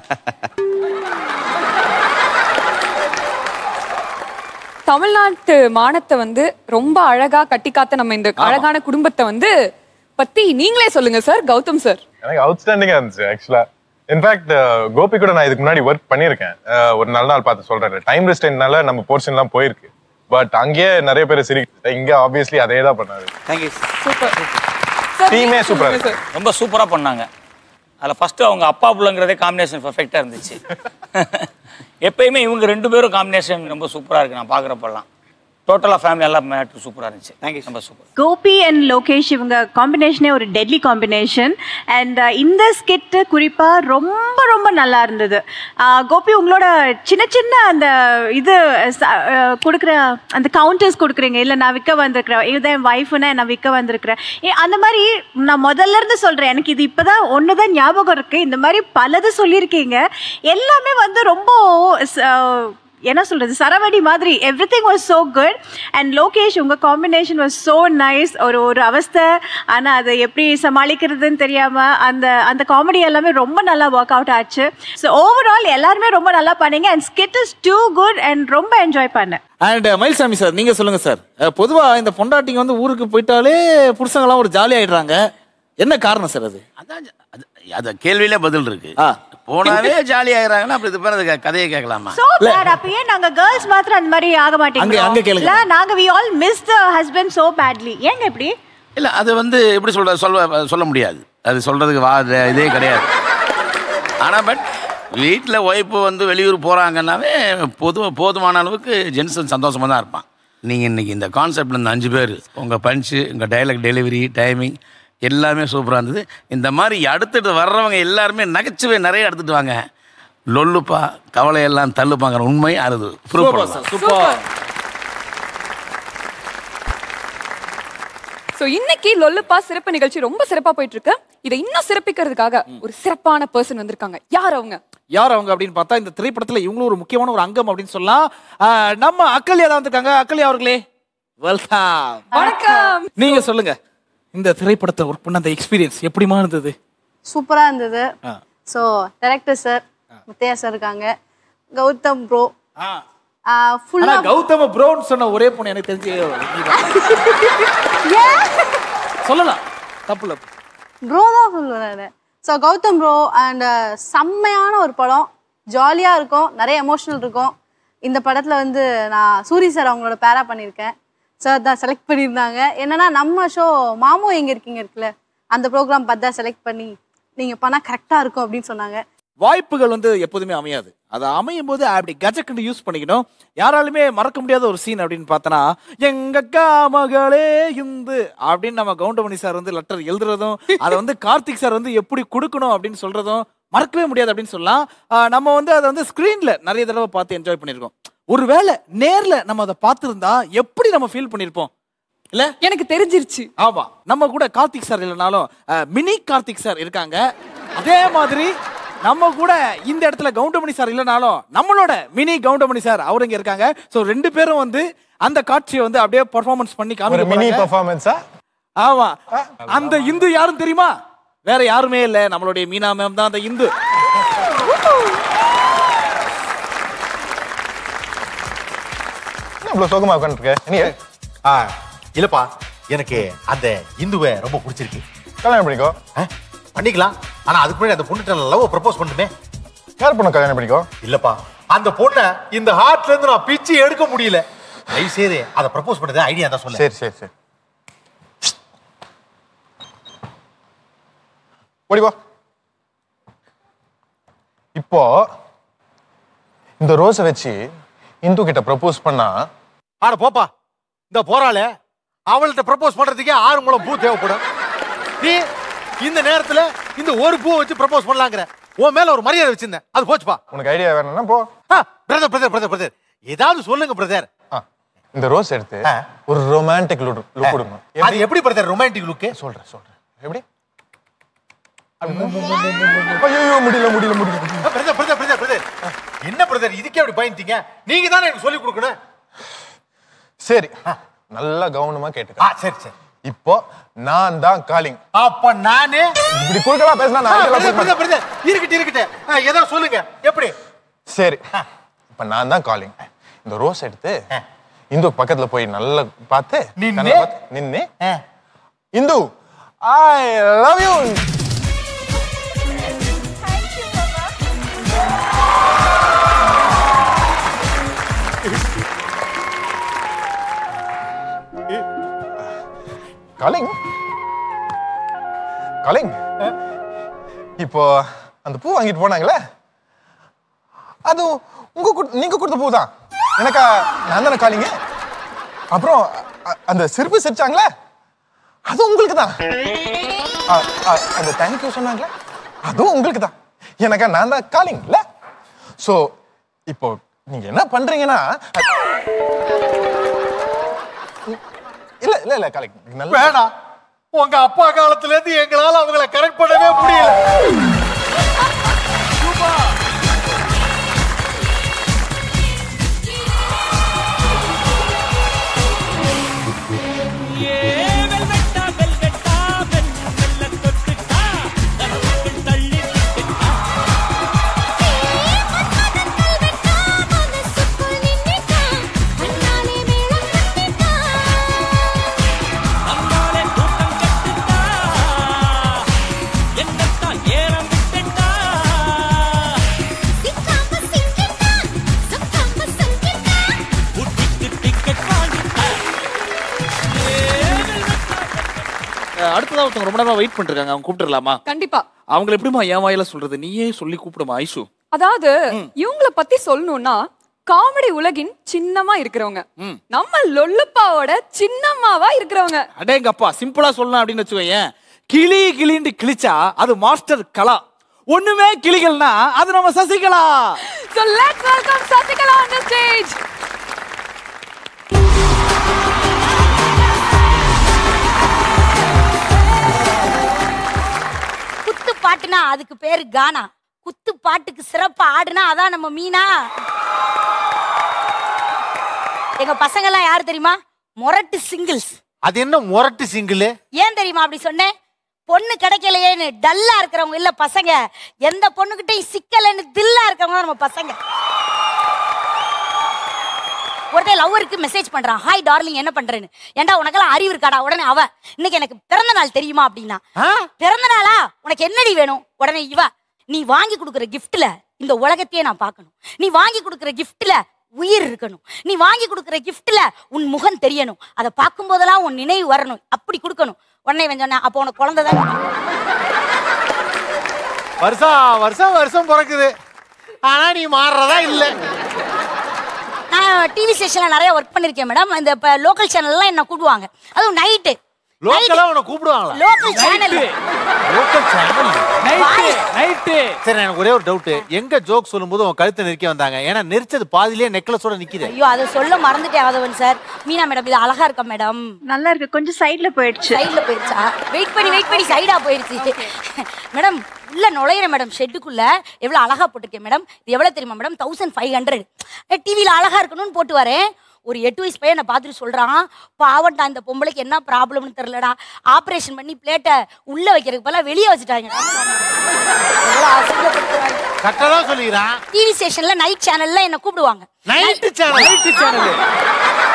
தமிழ்நாட்டு மானத்தை வந்து ரொம்ப அழகா கட்டி காத்த நம்ம இந்த அழகான குடும்பத்தை வந்து பத்தி நீங்களே சொல்லுங்க சார். கௌதம் சார். எனக்கு அவுட்ஸ்டாண்டிங்கா இருந்துச்சு ஆக்சுவலா. இன்ஃபேக்ட் கோபி கூட நான் இதுக்கு முன்னாடி ஒர்க் பண்ணியிருக்கேன். ஒரு நல்ல நாள் பார்த்து சொல்றேன். டைம் ரெஸ்ட்னால நம்ம போர்ஷன் எல்லாம் போயிருக்கு. பட் அங்கேயே நிறைய பேர் சிரி இங்க ஆப்வியஸ்லி அதே தான் பண்ணாரு. தேங்க்யூ. சூப்பர். டீமே சூப்பரா ரொம்ப சூப்பரா பண்ணாங்க. அதில் ஃபர்ஸ்ட் அவங்க அப்பா புள்ளங்கிறதே காம்பினேஷன் பர்ஃபெக்டா இருந்துச்சு. எப்பயுமே இவங்க ரெண்டு பேரும் காம்பினேஷன் ரொம்ப சூப்பரா இருக்கு. நான் பாக்குறப்பெல்லாம் டோட்டலா ஃபேமிலி எல்லாம் மேட் சூப்பரா இருந்துச்சு. தேங்க்யூ. ரொம்ப சூப்பர். கோபி அண்ட் லோகேஷ் இவங்க காம்பினேஷனே ஒரு டெட்லி காம்பினேஷன். அண்ட் இந்த ஸ்கிட் குறிப்பா ரொம்ப ரொம்ப நல்லா இருந்தது. கோபி உங்களோட சின்ன சின்ன அந்த இது கொடுக்குற அந்த கவுண்டர்ஸ் கொடுக்குறீங்க. இல்லை நான் விற்க வந்திருக்கிறேன், இதுதான் என் ஒய்ஃப்னா நான் விற்க வந்திருக்கிறேன், அந்த மாதிரி நான் முதல்ல இருந்து சொல்றேன். எனக்கு இது இப்போதான் ஒன்று தான் ஞாபகம் இருக்கு. இந்த மாதிரி பலது சொல்லியிருக்கீங்க. எல்லாமே வந்து ரொம்ப என்ன சொல்றது, சரவடி மாதிரி. Everything was so good. And Lokesh உங்க காம்பினேஷன் வாஸ் ஸோ நைஸ். ஒரு ஒரு அவஸ்தை, ஆனால் அதை எப்படி சமாளிக்கிறதுன்னு தெரியாம அந்த அந்த காமெடி எல்லாமே ரொம்ப நல்லா ஒர்க் அவுட் ஆச்சு. ஸோ ஓவரால் எல்லாருமே ரொம்ப நல்லா பண்ணீங்க. And skit is too good and ரொம்ப என்ஜாய் பண்ணேன். அண்ட் மயில்சாமி சார், நீங்க சொல்லுங்க சார். பொதுவா இந்த பொண்டாட்டிங்க வந்து ஊருக்கு போயிட்டாலே புருஷங்களாம் ஒரு ஜாலி ஆயிடுறாங்க. என்ன காரணம் சார் அது? அதான் அது கேள்வியிலே பதில் இருக்கு. போனாவே ஜாலி ஆயிராங்கன்னா அப்படி இது பண்ணது கதையை கேட்கலாமா? So bad. அப்பயே நாங்க गर्ल्स மாத்திரம் அந்த மாதிரி ஆக மாட்டீங்க. அங்க கேளுங்க. நாங்க we all miss the husband so badly. ஏங்க இப்படி? இல்ல அது வந்து எப்படி சொல்ற சொல்ல சொல்ல முடியாது. அது சொல்றதுக்கு வா இதே கிடையாது. ஆனா பட் வீட்டில் ஒய்ஃபு வந்து வெளியூர் போறாங்கன்னாவே பொது போதுமான அளவுக்கு ஜென்ஸ் சந்தோஷமா தான் இருப்பான். நீங்க இன்னைக்கு இந்த கான்செப்ட்ல இந்த அஞ்சு பேர் உங்க பஞ்சு, உங்க டைலாக் டெலிவரி, டைமிங் எல்லாமே சூப்பராக இருந்தது. இந்த மாதிரி அடுத்துட்டு வர்றவங்க எல்லாருமே நகைச்சுவை நிறைய எடுத்துட்டு வாங்க. லொல்லுப்பா கவலையெல்லாம் தள்ளுப்பாங்க. உண்மை அது சூப்பர். சோ இன்னைக்கு லொல்லுப்பா சிறப்பு நிகழ்ச்சி ரொம்ப சிறப்பா போயிட்டு இருக்கு. இதை இன்னும் சிறப்பிக்கிறதுக்காக ஒரு சிறப்பான பர்சன் வந்திருக்காங்க. யார் அவங்க? யார் அவங்க அப்படின்னு பார்த்தா இந்த திரைப்படத்துல இவங்களும் ஒரு முக்கியமான ஒரு அங்கம் அப்படின்னு சொல்லலாம். நம்ம அக்கல்யா தான் வந்திருக்காங்க. அக்கல்யா அவர்களே வெல்கம். வணக்கம். நீங்க சொல்லுங்க, இந்த திரைப்படத்தை ஒர்க் பண்ண அந்த எக்ஸ்பீரியன்ஸ் எப்படிமா இருந்தது? சூப்பரா இருந்தது. So director sir Muthaiya sir இருக்காங்க, கௌதம் ப்ரோ. ஃபுல்லா கௌதம ப்ரோன்னு சொன்ன ஒரே பொண்ணு எனக்கு தெரிஞ்சு சொல்லலாம், தப்பு இல்லை, ப்ரோ தான் சொல்லுவாரு. ஸோ கௌதம் ப்ரோ அண்ட் செம்மையான ஒரு படம், ஜாலியாக இருக்கும், நிறைய எமோஷனல் இருக்கும். இந்த படத்தில் வந்து நான் சூரி சார் அவங்களோட பேரா பண்ணியிருக்கேன். சார் தான் செலக்ட் பண்ணியிருந்தாங்க. என்னன்னா நம்ம ஷோ மாமோ எங்க இருக்கீங்க இருக்குல்ல, அந்த ப்ரோக்ராம் பார்த்தா செலக்ட் பண்ணி நீங்க பண்ணா கரெக்டா இருக்கும் அப்படின்னு சொன்னாங்க. வாய்ப்புகள் வந்து எப்போதுமே அமையாது. அது அமையும் போது அப்படி கஜக்குன்னு யூஸ் பண்ணிக்கணும். யாராலுமே மறக்க முடியாத ஒரு சீன் அப்படின்னு பார்த்தோன்னா, எங்க அக்கா மகளே இந்து அப்படின்னு நம்ம கவுண்டமணி சார் வந்து லெட்டர் எழுதுறதும், அதை வந்து கார்த்திக் சார் வந்து எப்படி கொடுக்கணும் அப்படின்னு சொல்றதும் மறக்கவே முடியாது அப்படின்னு சொல்லலாம். நம்ம வந்து அதை வந்து ஸ்கிரீன்ல நிறைய தடவை பார்த்து என்ஜாய் பண்ணியிருக்கோம். ஒருவேளை நேர்ல நம்ம அதை பார்த்துருந்தா எப்படி நம்ம ஃபீல் பண்ணிருப்போம் இல்ல? எனக்கு தெரிஞ்சிருச்சு. ஆமா, நம்ம கூட கார்த்திக் சார் இல்லைனாலும் மினி கார்த்திக் சார் இருக்காங்க. அதே மாதிரி நம்ம கூட இந்த இடத்துல கவுண்டமணி சார் இல்லைனாலும் நம்மளோட மினி கவுண்டமணி சார் அவர் இங்க இருக்காங்க. சோ ரெண்டு பேரும் வந்து அந்த காட்சியை வந்து அப்படியே பெர்ஃபார்மன்ஸ் பண்ணி காமிக்க மினி பெர்ஃபார்மன்ஸா? ஆமா. அந்த இந்து யாரும் தெரியுமா? வேற யாருமே இல்ல, நம்மளுடைய மீனா மேம் தான் அந்த இந்து. இவ்வளவு சோகமா உட்காந்துருக்க நீ? ஆ இல்லப்பா, எனக்கு அந்த இந்துவை ரொம்ப பிடிச்சிருக்கு. கல்யாணம் பண்ணிக்கோ. பண்ணிக்கலாம். ஆனா அதுக்கு முன்னாடி அந்த பொண்ணுகிட்ட லவ் ப்ரப்போஸ் பண்ணுமே. யார் பொண்ணு கல்யாணம் பண்ணிக்கோ? இல்லப்பா, அந்த பொண்ணை இந்த ஹார்ட்ல இருந்து நான் பிச்சு எடுக்க முடியல. தயவு செய்து அதை ப்ரப்போஸ் பண்ணது ஐடியா தான் சொல்ல. சரி சரி சரி ஓடிவா. இப்போ இந்த ரோஸை வச்சு இந்து கிட்ட ப்ரப்போஸ் பண்ணா? ஆட போப்பா, இந்த போறாளே அவள்கிட்ட ப்ரப்போஸ் பண்றதுக்கே ஆறு முழம் பூ தேவைப்படும். நீ இந்த நேரத்துல இந்த ஒரு பூ வச்சு ப்ரப்போஸ் பண்ணலாங்கிற. உன் மேல ஒரு மரியாதை வச்சிருந்தேன், அது போச்சுப்பா. உனக்கு ஐடியா வேணும்னா போ. பிரதர் பிரதர் பிரதர் பிரதர் ஏதாவது சொல்லுங்க பிரதர். இந்த ரோஸ் எடுத்து ஒரு ரொமான்டிக் லுக் லுக் கொடுங்க. அது எப்படி பிரதர் ரொமான்டிக் லுக்? சொல்றேன் சொல்றேன். எப்படி? ஐயோ முடியல முடியல முடியல. பிரதர் பிரதர் பிரதர் பிரதர் என்ன பிரதர் இதுக்கே அப்படி பயந்தீங்க? நீங்க தானே எனக்கு சொல்லி கொடுக்கணும். சரி நல்லா கவனமா கேட்டுக்க. சரி சரி. இப்போ நான் தான் காலிங். அப்ப நானே இப்படி குறுக்கலா பேசினா நான் பிரதர் பிரதர் இருக்கட்டு இருக்கட்டு ஏதோ சொல்லுங்க எப்படி? சரி இப்ப நான் தான் காலிங். இந்த ரோஸ் எடுத்து இந்து பக்கத்துல போய் நல்லா பார்த்து நின்னு நின்னு Indhu I love you. Calling calling இப்போ அந்த பூ வாங்கிட்டு போனாங்களே, அது உங்க நீங்க கொடுத்த பூ தான். எனக்கா நான் தானே காலிங்க. அப்புறம் அந்த சிரிப்பு சிரிச்சாங்களே, அது உங்களுக்கு தான். அந்த தேங்க்யூ சொன்னாங்களே, அதுவும் உங்களுக்கு தான். எனக்கா நான் தான் காலிங் இல்ல. சோ இப்போ நீங்க என்ன பண்றீங்கன்னா, இல்ல இல்ல இல்ல காலிங் நல்ல வேணாம். உங்க அப்பா காலத்துல இருந்து எங்களால அவங்களை கரெக்ட் பண்ணவே முடியல. அடுத்ததா ஒருத்தவங்க ரொம்ப நேரமா வெயிட் பண்ணிருக்காங்க, அவங்க கூப்பிட்டுலாமா? கண்டிப்பா. அவங்களை எப்படிமா என் வாயில சொல்றது? நீயே சொல்லி கூப்பிடுமா ஐஷு. அதாவது இவங்கள பத்தி சொல்லணும்னா காமெடி உலகின் சின்னமா இருக்கிறவங்க, நம்ம லொல்லுப்பாவோட சின்னம்மாவா இருக்கிறவங்க. அடேங்கப்பா, சிம்பிளா சொல்லலாம் அப்படின்னு வச்சுக்கோயேன். கிளி கிளின்னு கிழிச்சா அது மாஸ்டர் கலா. ஒண்ணுமே கிளிகள்னா அது நம்ம Sasikala. So let's welcome Sasikala on the stage. குத்து பாட்டுனா அதுக்கு பேரு கானா. குத்து பாட்டுக்கு சிறப்பா ஆடுனா அதான் நம்ம மீனா. எங்க பசங்க எல்லாம் யாரு தெரியுமா? மொரட்டு சிங்கிள்ஸ். அது என்ன மொரட்டு சிங்கிள்? ஏன் தெரியுமா அப்படி சொன்னேன்? பொண்ணு கிடைக்கலையேன்னு டல்லா இருக்கிறவங்க இல்ல பசங்க. எந்த பொண்ணுகிட்டையும் சிக்கலன்னு தில்லா இருக்கிறவங்க நம்ம பசங்க. ஒருத்தர் லவ்வருக்கு மெசேஜ் பண்றான், ஹாய் டார்லிங் என்ன பண்றேன்னு. ஏன்டா உனக்கெல்லாம் அறிவு இருக்காடா? உடனே அவ, இன்னைக்கு எனக்கு பிறந்த நாள் தெரியுமா அப்படின்னா. பிறந்த நாளா? உனக்கு என்னடி வேணும்? உடனே இவ, நீ வாங்கி கொடுக்குற கிஃப்ட்ல இந்த உலகத்தையே நான் பார்க்கணும். நீ வாங்கி கொடுக்குற கிஃப்ட்ல உயிர் இருக்கணும். நீ வாங்கி கொடுக்குற கிஃப்ட்ல உன் முகம் தெரியணும். அதை பார்க்கும் போதெல்லாம் உன் நினைவு வரணும். அப்படி கொடுக்கணும். உடனே சொன்ன, அப்போ உனக்கு குழந்தை தான். வருஷம் வருஷம் வருஷம் பிறக்குது, ஆனா நீ மாறுறதா இல்லை. நான் டிவி ஸ்டேஷன்ல நிறைய ஒர்க் பண்ணிருக்கேன் மேடம். இந்த லோக்கல் சேனல்லாம் என்ன கூப்பிடுவாங்க, அதுவும் நைட்டு. லோக்கலா உன கூப்பிடுவாங்களா? Local channel. Local channel night night. சரி, எனக்கு ஒரே ஒரு டவுட். எங்க ஜோக் சொல்லும்போது உன் கழுத்தை நெருக்கி வந்தாங்க? ஏன்னா நெரிச்சது பாதியிலே நெக்லஸோட நிக்குது. ஐயோ, அதை சொல்ல மறந்துட்டேன் ஆதவன் சார். மீனா மேடம் இது அழகா இருக்கா மேடம்? நல்லா இருக்கு. கொஞ்சம் சைடுல போயிடுச்சு. சைடுல போயிடுச்சா? வெயிட் பண்ணி வெயிட் பண்ணி சைடா போயிடுச்சு மேடம். உள்ள நுழையிற மேடம் ஷெட்டுக்குள்ள. எவ்வளவு அழகா போட்டிருக்கேன் மேடம். இது எவ்வளவு தெரியுமா மேடம்? Thousand five hundred. டிவியில அழகா இருக்கணும்னு போட்டு வரேன். ஒரு எட்டு வயசு பையன் என்னை பார்த்துட்டு சொல்றான், பாவன்டா இந்த பொம்பளைக்கு என்ன ப்ராப்ளம்னு தெரியலடா, ஆப்ரேஷன் பண்ணி பிளேட்டை உள்ள வைக்கிறதுக்கு பதிலா வெளியே வச்சுட்டாங்க. கரெக்டா சொல்லிக்கிறான். டிவி ஸ்டேஷன்ல நைட் சேனல்ல என்ன கூப்பிடுவாங்க. நைட் சேனல் நைட் சேனல்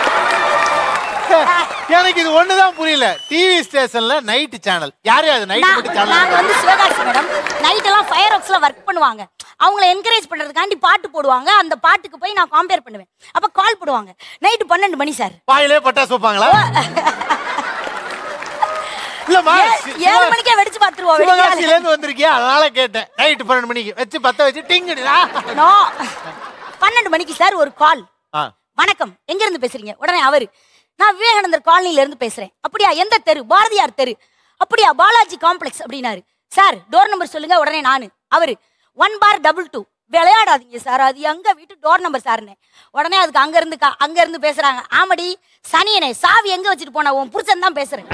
எனக்கு இது ஒண்ணுதான் புரியல. டிவி ஸ்டேஷன்ல நைட் சேனல் யாரு அது நைட் மட்டும் சேனல்? நாங்க வந்து சிவகாசி மேடம் நைட் எல்லாம் ஃபயர் ஒர்க்ஸ்ல ஒர்க் பண்ணுவாங்க. அவங்கள என்கரேஜ் பண்றதுக்காண்டி பாட்டு போடுவாங்க. அந்த பாட்டுக்கு போய் நான் காம்பேர் பண்ணுவேன். அப்ப கால் போடுவாங்க நைட் பன்னெண்டு மணி சார். வாயிலே பட்டாசு வைப்பாங்களா? இல்லம்மா ஏழு மணிக்கே வெடிச்சு பாத்துருவோம். சிவகாசில இருந்து வந்திருக்கியா அதனால கேட்டேன். நைட் பன்னெண்டு மணிக்கு வச்சு பத்த வச்சு டிங்குடா. நோ பன்னெண்டு மணிக்கு சார் ஒரு கால். வணக்கம் எங்க இருந்து பேசுறீங்க? உடனே அவரு நான் விவேகானந்தர் காலனில இருந்து பேசுறேன். அப்படியா எந்த தெரு? பாரதியார் தெரு. அப்படியா பாலாஜி காம்ப்ளெக்ஸ் அப்படின்னாரு. சார் டோர் நம்பர் சொல்லுங்க. உடனே நானு அவரு ஒன் பார் டபுள் டூ. விளையாடாதீங்க சார் அது எங்க வீட்டு டோர் நம்பர் சார்னு. உடனே அதுக்கு அங்க இருந்து அங்க இருந்து பேசுறாங்க. ஆமடி சனியனே சாவி எங்க வச்சுட்டு போன உன் புருஷன் தான் பேசுறேன்.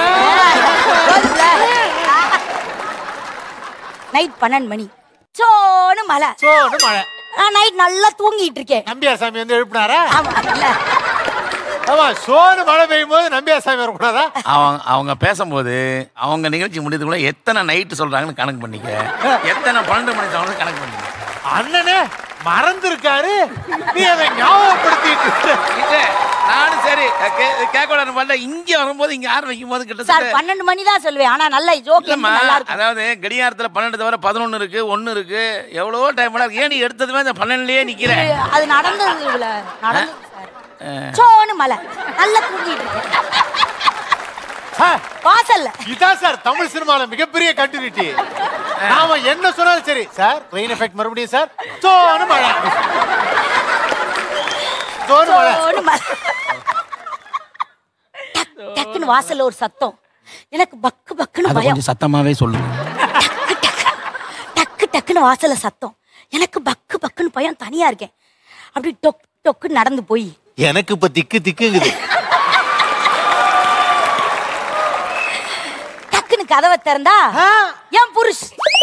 நைட் பன்னெண்டு மணி சோனு மழை சோனு மழை. நான் நைட் நல்லா தூங்கிட்டு இருக்கேன். நம்பியார் சாமி வந்து எழுப்பினாரா? ஆமா இல்ல ஆமா சோனு மழை பெய்யும் போது நம்பியார் சாமி வரக்கூடாதா? அவங்க அவங்க பேசும்போது அவங்க நிகழ்ச்சி முடியதுக்குள்ள எத்தனை நைட்டு சொல்றாங்கன்னு கணக்கு பண்ணிக்க. எத்தனை பன்னெண்டு மணி சொல்றாங்கன்னு கணக்கு பண்ணிக்க. அண்ணனே மறந்துருக்காரு. நீ அதை ஞாபகப்படுத்திட்டு நானும் சரி கேட்கக்கூடாது பண்ண. இங்க வரும்போது இங்க ஆரம்பிக்கும் போது கிட்ட சார் பன்னெண்டு மணி தான் சொல்லுவேன். ஆனா நல்ல ஜோக் நல்லா இருக்கும். அதாவது கடிகாரத்துல பன்னெண்டு தவிர பதினொன்னு இருக்கு ஒன்னு இருக்கு எவ்வளவோ டைம் இருக்கு. ஏன் நீ எடுத்ததுமே அந்த பன்னெண்டுலயே நிக்கிறேன். அது நடந்தது இல்ல நடந்தது சார். சோனு மலை நல்லா தூங்கிட்டு இருக்கேன் வாசல்ல. இதான் சார் தமிழ் சினிமால மிகப்பெரிய கண்டினியூட்டி. நாம என்ன சொன்னாலும் சரி சார் ரெயின் எஃபெக்ட் மறுபடியும் சார் சோனு மழை சோனு மழை சோனு மலை. டக்குன்னு வாசல்ல ஒரு சத்தம். எனக்கு பக்கு பக்குன்னு பயம். கொஞ்சம் சத்தமாவே சொல்லுங்க. டக்கு டக்குன்னு வாசல்ல சத்தம். எனக்கு பக்கு பக்குன்னு பயம். தனியா இருக்கேன். அப்படி டொக் டொக்கு நடந்து போய் எனக்கு இப்ப திக்கு திக்குங்குது. டக்குன்னு கதவை திறந்தா என் புருஷ்.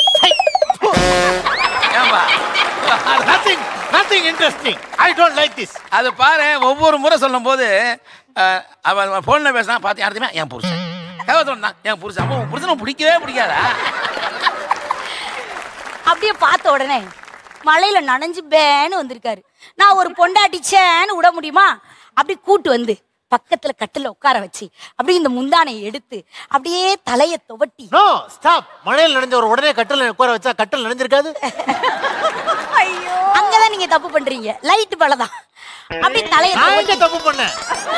nothing nothing interesting. I don't like this. அது பாரு ஒவ்வொரு முறை சொல்லும் போது அவன் போன்ல பேசினா பார்த்து யாருமே என் புருஷன் சொன்னான் என் புருஷன். அப்போ உன் புருஷனை பிடிக்கவே பிடிக்காதா? அப்படியே பார்த்த உடனே மழையில நனைஞ்சு பேன்னு வந்திருக்காரு. நான் ஒரு பொண்டாட்டிச்சேன்னு விட முடியுமா? அப்படி கூட்டு வந்து பக்கத்துல கட்டில உட்கார வச்சு அப்படியே இந்த முந்தானையை எடுத்து அப்படியே தலைய துவட்டி. No stop. மழையில நனைஞ்ச ஒரு உடனே கட்டில உட்கார வச்சா கட்டில் நனைஞ்சிருக்காது. ஐயோ அங்கதான் நீங்க தப்பு பண்றீங்க. லைட் பலதான். அப்படி தலைய நான் தப்பு பண்ணேன்.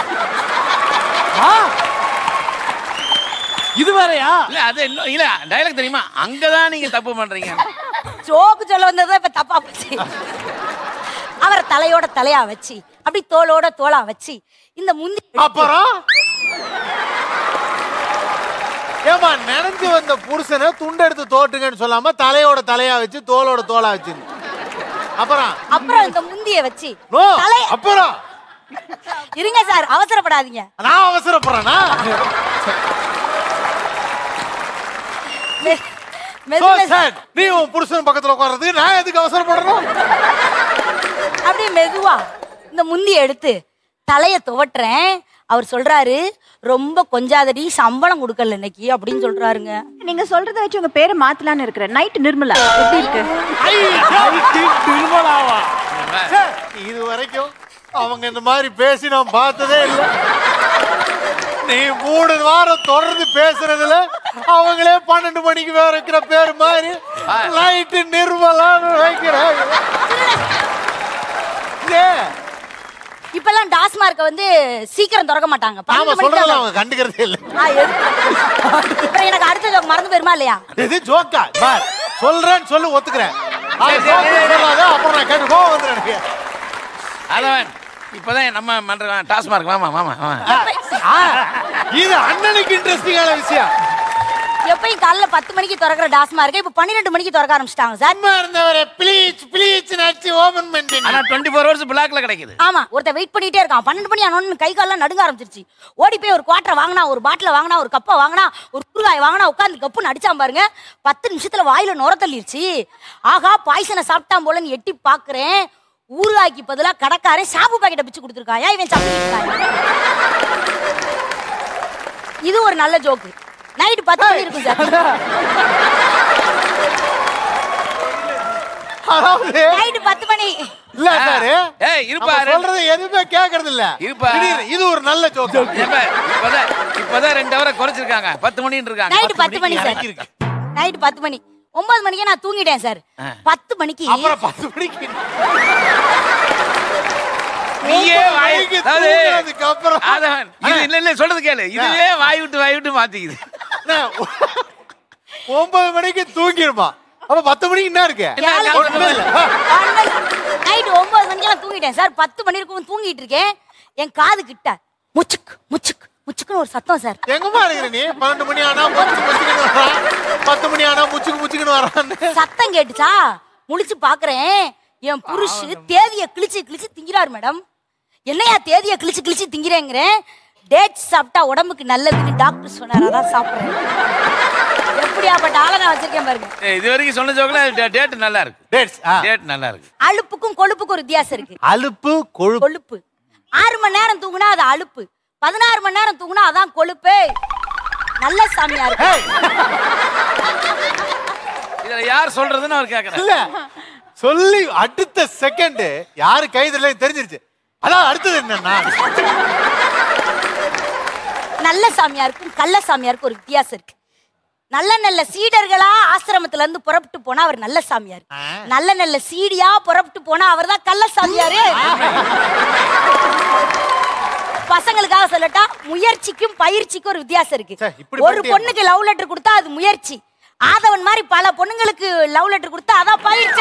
இது வேறயா? இல்ல அது இல்ல டயலாக் தெரியுமா? அங்கதான் நீங்க தப்பு பண்றீங்க. ஜோக்கு சொல்ல வந்ததா இப்ப தப்பா போச்சு. அவரை தலையோட தலையா வச்சு அப்படி தோளோட தோளா வச்சு இந்த முந்தி அப்புறம் ஏமா நினைஞ்சு வந்த புருஷனை துண்டு எடுத்து தோட்டுங்கன்னு சொல்லாம தலையோட தலையா வச்சு தோளோட தோளா வச்சு அப்புறம் அப்புறம் இந்த முந்திய வச்சு தலை அப்புறம் இருங்க சார் அவசரப்படாதீங்க. நான் அவசரப்படுறேனா? நீ உன் புருஷன் பக்கத்துல உட்கார்றதுக்கு நான் எதுக்கு அவசரப்படுறோம்? அப்படியே மெதுவா இந்த முந்திய எடுத்து தலைய துவட்டுறேன். அவர் சொல்றாரு ரொம்ப கொஞ்சாதடி சம்பளம் கொடுக்கல இன்னைக்கு அப்படின்னு சொல்றாருங்க. நீங்க சொல்றத வச்சு உங்க பேரை மாத்தலான்னு இருக்கிறேன். நைட் நிர்மலா எப்படி இருக்கு? நிர்மலாவா? இது வரைக்கும் அவங்க இந்த மாதிரி பேசி நான் பார்த்ததே இல்லை. நீ மூணு வாரம் தொடர்ந்து பேசுறதுல அவங்களே பன்னெண்டு மணிக்கு வேற வைக்கிற பேர் மாதிரி நைட்டு நிர்மலான்னு வைக்கிறாங்க. இப்பெல்லாம் டாஸ்மார்க்க வந்து சீக்கிரம் திறக்க மாட்டாங்க. நாம சொல்றத அவங்க கண்டுக்கிறதே இல்ல. அப்புறம் எனக்கு அடுத்த ஜோக் மறந்து போயிருமா இல்லையா? இது ஜோக்கா? பார் சொல்றேன்னு சொல்லு ஒத்துக்கிறேன். அது ஜோக் சொல்லாத அப்புறம் நான் கேட்டு கோவம் வந்துறேன் எனக்கு. அதவன் இப்பதான் நம்ம மன்ற டாஸ்மார்க் மாமா மாமா இது அண்ணனுக்கு இன்ட்ரெஸ்டிங்கான விஷயம். எப்பயும் காலைல பத்து மணிக்கு திறக்கிற டாஸ்மார்க்க இப்ப பன்னிரெண்டு மணிக்கு திறக்க ஆரம்பிச்சிட்டாங்க சார். அம்மா இருந்தவரே ப்ளீஸ் ப்ளீஸ் நச்சி ஓபன் பண்ணி. ஆனா இருபத்தி நான்கு ஹவர்ஸ் பிளாக்ல கிடைக்குது. ஆமா ஒருத்த வெயிட் பண்ணிட்டே இருக்கான். பன்னெண்டு மணி ஆனோன்னு கை கால்லாம் நடுங்க ஆரம்பிச்சிருச்சு. ஓடி போய் ஒரு குவார்டர் வாங்கினா ஒரு பாட்டில வாங்கினா ஒரு கப்பை வாங்கினா ஒரு குருகாய் வாங்கினா உட்காந்து கப்புன்னு அடிச்சான் பாருங்க. பத்து நிமிஷத்துல வாயில நுர தள்ளிருச்சு. ஆகா பாய்சனை சாப்பிட்டான் போலன்னு எட்டி பாக்குறேன். ஊறுகாய்க்கு பதிலா கடைக்காரன் சாப்பு பாக்கெட்டை பிச்சு கொடுத்துருக்காயா இவன் சாப்பிட்டு. இது ஒரு நல்ல ஜோக்கு. நைட் பத்து மணி இருக்கும் சார். அதாவது நைட் பத்து மணி இல்ல சார் ஏய் இருப்பா நம்ம சொல்றது எதுவுமே கேக்குறது இல்ல இருப்பா திடீர்னு இது ஒரு நல்ல ஜோக் இப்பதான் இப்பதான் ரெண்டு ஹவரை குறைச்சிருக்காங்க பத்து மணின்னு இருக்காங்க நைட் பத்து மணி சார் நைட் பத்து மணி ஒன்பது மணிக்கே நான் தூங்கிட்டேன் சார் பத்து மணிக்கு அப்புறம் பத்து மணிக்கு நீயே வாய்க்கு தூங்குறதுக்கு அப்புறம் ஆதவன் இது இல்ல இல்ல சொல்றது கேளு இதுவே வாய் விட்டு வாய் விட்டு மாத்திக்குது ஒன்பது மணிக்கு தூங்கிருமா அப்ப பத்து மணிக்கு என்ன இருக்கு நைட் ஒன்பது மணிக்கு நான் தூங்கிட்டேன் சார் பத்து மணி இருக்கும் தூங்கிட்டு இருக்கேன் என் காது கிட்ட முச்சுக்கு முச்சுக்கு முச்சுக்குன்னு ஒரு சத்தம் சார் எங்கம்மா இருக்கிற நீ பன்னெண்டு மணி ஆனா முச்சுக்கு முச்சுக்குன்னு வரான் பத்து மணி ஆனா முச்சுக்கு முச்சுக்குன்னு வரான் சத்தம் கேட்டுச்சா முழிச்சு பாக்குறேன் என் புருஷு தேதியை கிழிச்சு கிழிச்சு திங்கிறாரு மேடம் என்னையா தேதியை கிழிச்சு கிழிச்சு திங்கிறேங்கிறேன் டேட் சாப்பிட்டா உடம்புக்கு நல்லதுன்னு டாக்டர் சொன்னார் அதான் சாப்பிட்றேன் எப்படியாப்பட்ட ஆளை நான் வச்சிருக்கேன் பாருங்க இது வரைக்கும் சொன்ன ஜோக்ல டேட் நல்லா இருக்கு டேட்ஸ் டேட் நல்லா இருக்கு அலுப்புக்கும் கொழுப்புக்கும் ஒரு வித்தியாசம் இருக்கு அலுப்பு கொழுப்பு கொழுப்பு ஆறு மணி நேரம் தூங்குனா அது அலுப்பு பதினாறு மணி நேரம் தூங்குனா அதான் கொழுப்பு நல்ல சாமியா இருக்கு இதுல யார் சொல்றதுன்னு அவர் கேக்குறாரு இல்ல சொல்லி அடுத்த செகண்ட் யாரு கைதுல தெரிஞ்சிருச்சு அதான் அடுத்தது என்னன்னா நல்ல சாமியாருக்கும் கள்ள சாமியாருக்கும் ஒரு வித்தியாசம் இருக்கு நல்ல நல்ல சீடர்களா ஆசிரமத்துல இருந்து புறப்பட்டு போனா அவர் நல்ல சாமியார் நல்ல நல்ல சீடியா புறப்பட்டு போனா அவர் தான் கள்ள சாமியாரு பசங்களுக்காக சொல்லட்டா முயற்சிக்கும் பயிற்சிக்கும் ஒரு வித்தியாசம் இருக்கு ஒரு பொண்ணுக்கு லவ் லெட்டர் கொடுத்தா அது முயற்சி ஆதவன் மாதிரி பல பொண்ணுங்களுக்கு லவ் லெட்டர் கொடுத்தா அதான் பயிற்சி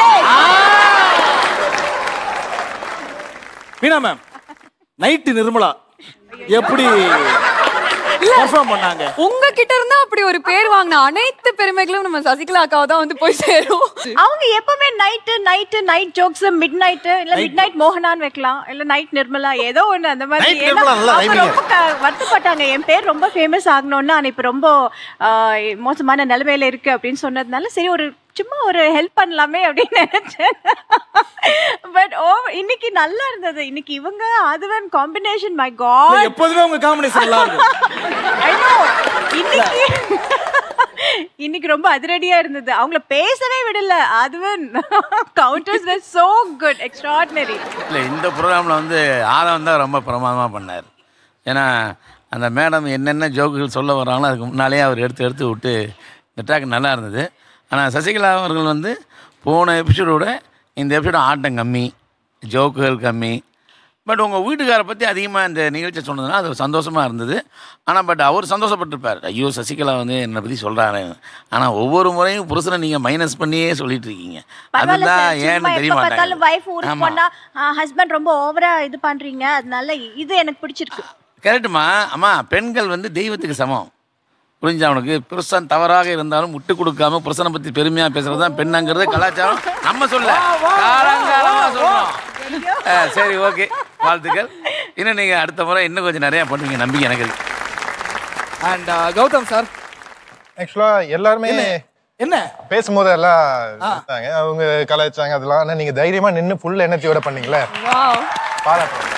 மீனா மேம் நைட்டு நிர்மலா எப்படி பெர்ஃபார்ம் பண்ணாங்க உங்ககிட்ட இருந்தா அப்படி ஒரு பேர் வாங்கின அனைத்து பெருமைகளும் நம்ம சசிகலா அக்காவை தான் வந்து போய் சேரும் அவங்க எப்பவுமே night night night jokes midnight இல்ல மிட் நைட் மோகனான்னு வைக்கலாம் இல்ல நைட் நிர்மலா ஏதோ ஒண்ணு அந்த மாதிரி ரொம்ப வருத்தப்பட்டாங்க என் பேர் ரொம்ப ஃபேமஸ் ஆகணும்னு ஆனா இப்ப ரொம்ப மோசமான நிலைமையில இருக்கு அப்படின்னு சொன்னதுனால சரி ஒரு சும்மா ஒரு ஹெல்ப் பண்ணலாமே அப்படின்னு நினைச்சேன் பட் ஓ இன்னைக்கு நல்லா இருந்தது இன்னைக்கு இவங்க அதுவன் காம்பினேஷன் மை காட் எப்போதுமே உங்க காம்பினேஷன் நல்லா இருக்கும் ஐ நோ இன்னைக்கு இன்னைக்கு ரொம்ப அதிரடியா இருந்தது அவங்கள பேசவே விடல அதுவன் counters were so good extraordinary இல்ல இந்த ப்ரோக்ராம்ல வந்து ஆதவன் தான் ரொம்ப பிரமாதமா பண்ணார் ஏன்னா அந்த மேடம் என்னென்ன ஜோக்குகள் சொல்ல வர்றாங்களோ அதுக்கு முன்னாலே அவர் எடுத்து எடுத்து விட்டு இந்த ட்ராக் நல்லா இருந்தது ஆனால் சசிகலா அவர்கள் வந்து போன எபிசோடோட இந்த எபிசோட ஆட்டம் கம்மி ஜோக்குகள் கம்மி பட் உங்கள் வீட்டுக்காரை பற்றி அதிகமாக இந்த நிகழ்ச்சியை சொன்னதுன்னா அது சந்தோஷமாக இருந்தது ஆனால் பட் அவர் சந்தோஷப்பட்டிருப்பார் ஐயோ சசிகலா வந்து என்னை பற்றி சொல்கிறாரு ஆனால் ஒவ்வொரு முறையும் புருஷனை நீங்கள் மைனஸ் பண்ணியே சொல்லிட்டு இருக்கீங்க அதுதான் ஏன்னு தெரிய மாட்டாங்க வைஃப் ஊருக்கு போனா ஹஸ்பண்ட் ரொம்ப ஓவரா இது பண்றீங்க அதனால இது எனக்கு பிடிச்சிருக்கு கரெக்டுமா அம்மா பெண்கள் வந்து தெய்வத்துக்கு சமம் புரிஞ்சு அவனுக்கு புருஷன் தவறாக இருந்தாலும் முட்டு கொடுக்காம புருஷனை பத்தி பெருமையா பேசுறது தான் பெண்ணாங்கிறது கலாச்சாரம் நம்ம சொல்ல காலங்காலமா சொல்றோம் சரி ஓகே வாழ்த்துக்கள் இன்னும் நீங்க அடுத்த முறை இன்னும் கொஞ்சம் நிறைய பண்ணுவீங்க நம்பிக்கை எனக்கு இருக்கு அண்ட் கௌதம் சார் ஆக்சுவலா எல்லாருமே என்ன பேசும்போது எல்லாம் இருந்தாங்க அவங்க கலாய்ச்சாங்க அதெல்லாம் ஆனா நீங்க தைரியமா நின்னு ஃபுல் எனர்ஜியோட பண்ணீங்களே பாராட்டுறேன்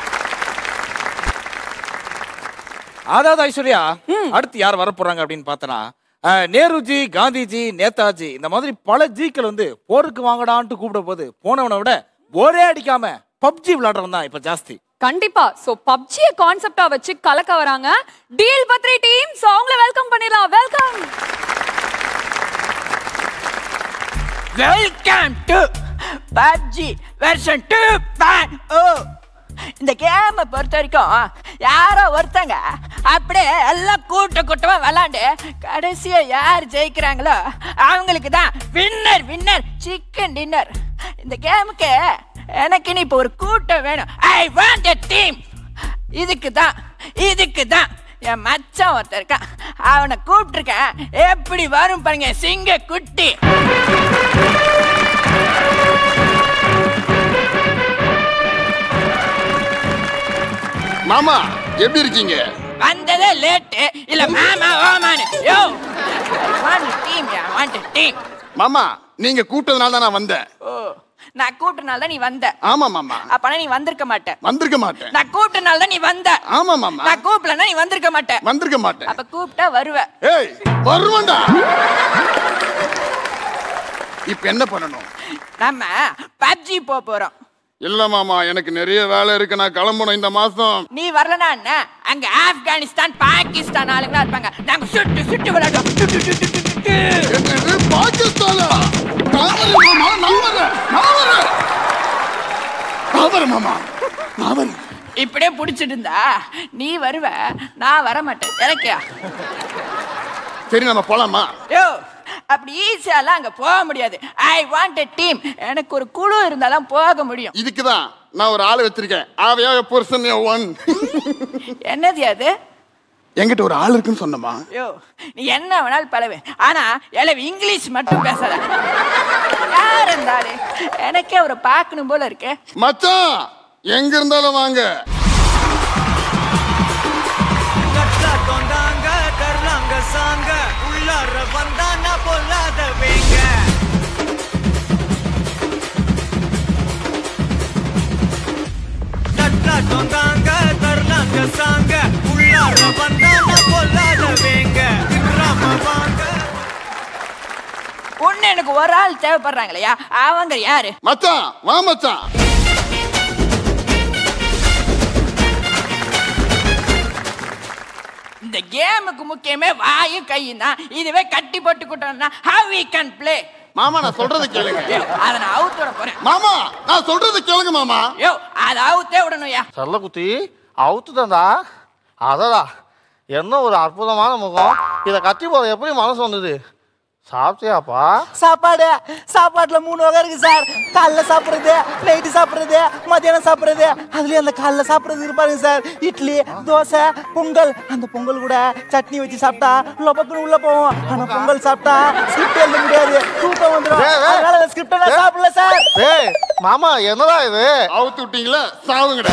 அதாவது ஐஸ்வர்யா அடுத்து யார் வர போறாங்க அப்படின்னு பார்த்தனா நேருஜி காந்திஜி நேதாஜி இந்த மாதிரி பல ஜிக்கள் வந்து போருக்கு வாங்கடான்ட்டு கூப்பிட போது போனவனை விட ஒரே அடிக்காம பப்ஜி விளையாடுறவன் தான் இப்ப ஜாஸ்தி கண்டிப்பா சோ பப்ஜிய கான்செப்டா வச்சு கலக்க வராங்க டீல் பத்ரி டீம் சோ அவங்கள வெல்கம் பண்ணிடலாம் welcome welcome to PUBG version two point O இந்த கேமை பொறுத்த வரைக்கும் யாரோ ஒருத்தங்க அப்படியே எல்லாம் கூட்ட கூட்டமா விளாண்டு கடைசியா யார் ஜெயிக்கிறாங்களோ அவங்களுக்கு தான் வின்னர் வின்னர் சிக்கன் டின்னர் இந்த கேமுக்கு எனக்குன்னு இப்போ ஒரு கூட்டம் வேணும் ஐ வாண்ட் எ டீம் இதுக்கு தான் இதுக்கு தான் என் மச்சான் ஒருத்தர் இருக்கான் அவனை கூப்பிட்டுருக்கேன் எப்படி வரும் பாருங்க சிங்க குட்டி மாமா எப்படி இருக்கீங்க வந்ததே லேட்டு இல்ல மாமா ஓமானு you want team ya want team மாமா நீங்க கூப்பிட்டதனால தான் நான் வந்தேன் ஓ நான் கூப்பிட்டனால தான் நீ வந்த ஆமா மாமா அப்பனா நீ வந்திருக்க மாட்ட வந்திருக்க மாட்டேன் நான் கூப்பிட்டனால தான் நீ வந்த ஆமா மாமா நான் கூப்பிடலனா நீ வந்திருக்க மாட்ட வந்திருக்க மாட்டேன் அப்ப கூப்பிட்டா வருவ ஏய் வருவண்டா இப்போ என்ன பண்ணணும் நம்ம பப்ஜி போ போறோம் இல்ல மாமா எனக்கு நிறைய வேலை இருக்கு நான் கிளம்பணும் இந்த மாசம். நீ வரலனா என்ன அங்க ஆப்கானிஸ்தான் பாகிஸ்தான் ஆளுங்களா இருப்பாங்க. நாங்க சுட்டு சுட்டு விளையாடுவோம். பாகிஸ்தானா? மாமா நான் வரேன் நான் வரேன் நான் வரேன் மாமா நான் வரேன். இப்படியே பிடிச்சிட்டு இருந்தா நீ வருவ நான் வர மாட்டேன். இறக்கியா? சரி நம்ம போலாமா? யோ அப்படி ஈஸியாலாம் அங்க போக முடியாது. I want a team. எனக்கு ஒரு குழு இருந்தாலும் போக முடியும். இதுக்குதான் நான் ஒரு ஆளு வச்சிருக்கேன். ஆவையா பர்சன் ஒன். என்னது அது? என்கிட்ட ஒரு ஆள் இருக்குன்னு சொன்னமா? யோ நீ என்ன வேணாலும் பழவு, ஆனா எலவு இங்கிலீஷ் மட்டும் பேசாத. யார் இருந்தாலும் எனக்கே அவரை பார்க்கணும் போல இருக்கு. மச்சான் எங்க இருந்தாலும் வாங்க. சாங்க உள்ளார வந்தானா பொல்லாத வேங்க. தட்டா தொந்தாங்க தரலாங்க சாங்க உள்ளார வந்தானா பொல்லாத வேங்க. திராம வாங்க. ஒண்ணு எனக்கு ஒரு ஆள் தேவைப்படுறாங்களையா, அவங்க யாரு? மச்சான் வா மச்சான். இந்த கேமுக்கு முக்கியமே வாயும் கையும் தான். இதுவே கட்டி போட்டு கூட்டம்னா how we can play. மாமா நான் சொல்றது கேளுங்க. அத நான் அவுட் விட போறேன். மாமா நான் சொல்றது கேளுங்க மாமா. யோ அத அவுத்தே விடணும்யா. சல்ல குத்தி அவுத்து தந்தா அதடா என்ன ஒரு அற்புதமான முகம். இதை கட்டி போட எப்படி மனசு வந்தது? சாப்பிட்டியாப்பா? சாப்பாடு சாப்பாட்டுல மூணு வகை இருக்கு சார். காலைல சாப்பிடுறது, நைட்டு சாப்பிடுறது, மத்தியானம் சாப்பிடுறது. அதுலயும் அந்த காலைல சாப்பிடுறது இருப்பாருங்க சார். இட்லி, தோசை, பொங்கல். அந்த பொங்கல் கூட சட்னி வச்சு சாப்பிட்டா லொபக்குன்னு உள்ள போவோம். ஆனா பொங்கல் சாப்பிட்டா ஸ்கிரிப்ட் எழுத முடியாது, தூக்கம் வந்துடும். அதனால ஸ்கிரிப்ட் எல்லாம் சாப்பிடல சார். ஏய் மாமா என்னடா இது? அவுத்து விட்டீங்களா? சாவுங்கடா.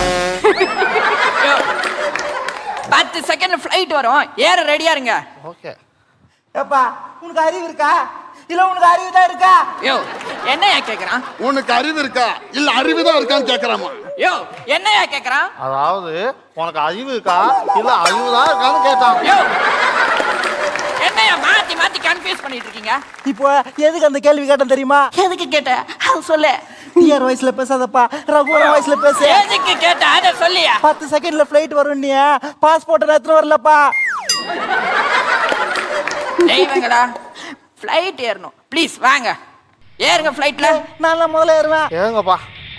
பத்து செகண்ட் ஃப்ளைட் வரும், ஏற ரெடியா இருங்க. ஓகே. ஏப்பா உனக்கு அறிவு இருக்கா இல்ல உனக்கு அறிவு தான் இருக்கா? யோ என்னையா கேக்குறான்? உனக்கு அறிவு இருக்கா இல்ல அறிவு தான் இருக்கான்னு கேக்குறாமா? யோ என்னையா கேக்குறான்? அதாவது உனக்கு அறிவு இருக்கா இல்ல அறிவு தான் இருக்கான்னு கேட்டான். யோ என்னையா மாத்தி மாத்தி கன்ஃபியூஸ் பண்ணிட்டு இருக்கீங்க? இப்போ எதுக்கு அந்த கேள்வி கேட்டேன் தெரியுமா? எதுக்கு கேட்ட அது சொல்லு. டிஆர் வயசுல பேசாதப்பா, ரகுவர வயசுல பேசு. எதுக்கு கேட்ட அத சொல்லியா? பத்து செகண்ட்ல ஃளைட் வரும். நீ பாஸ்போர்ட் எடுத்து வரலப்பா. தெய்வங்களா ஃளைட் ஏறணும். ப்ளீஸ் வாங்க ஏறுங்க ஃளைட்ல. நான் தான் முதல்ல ஏறுவேன். ஏங்கப்பா.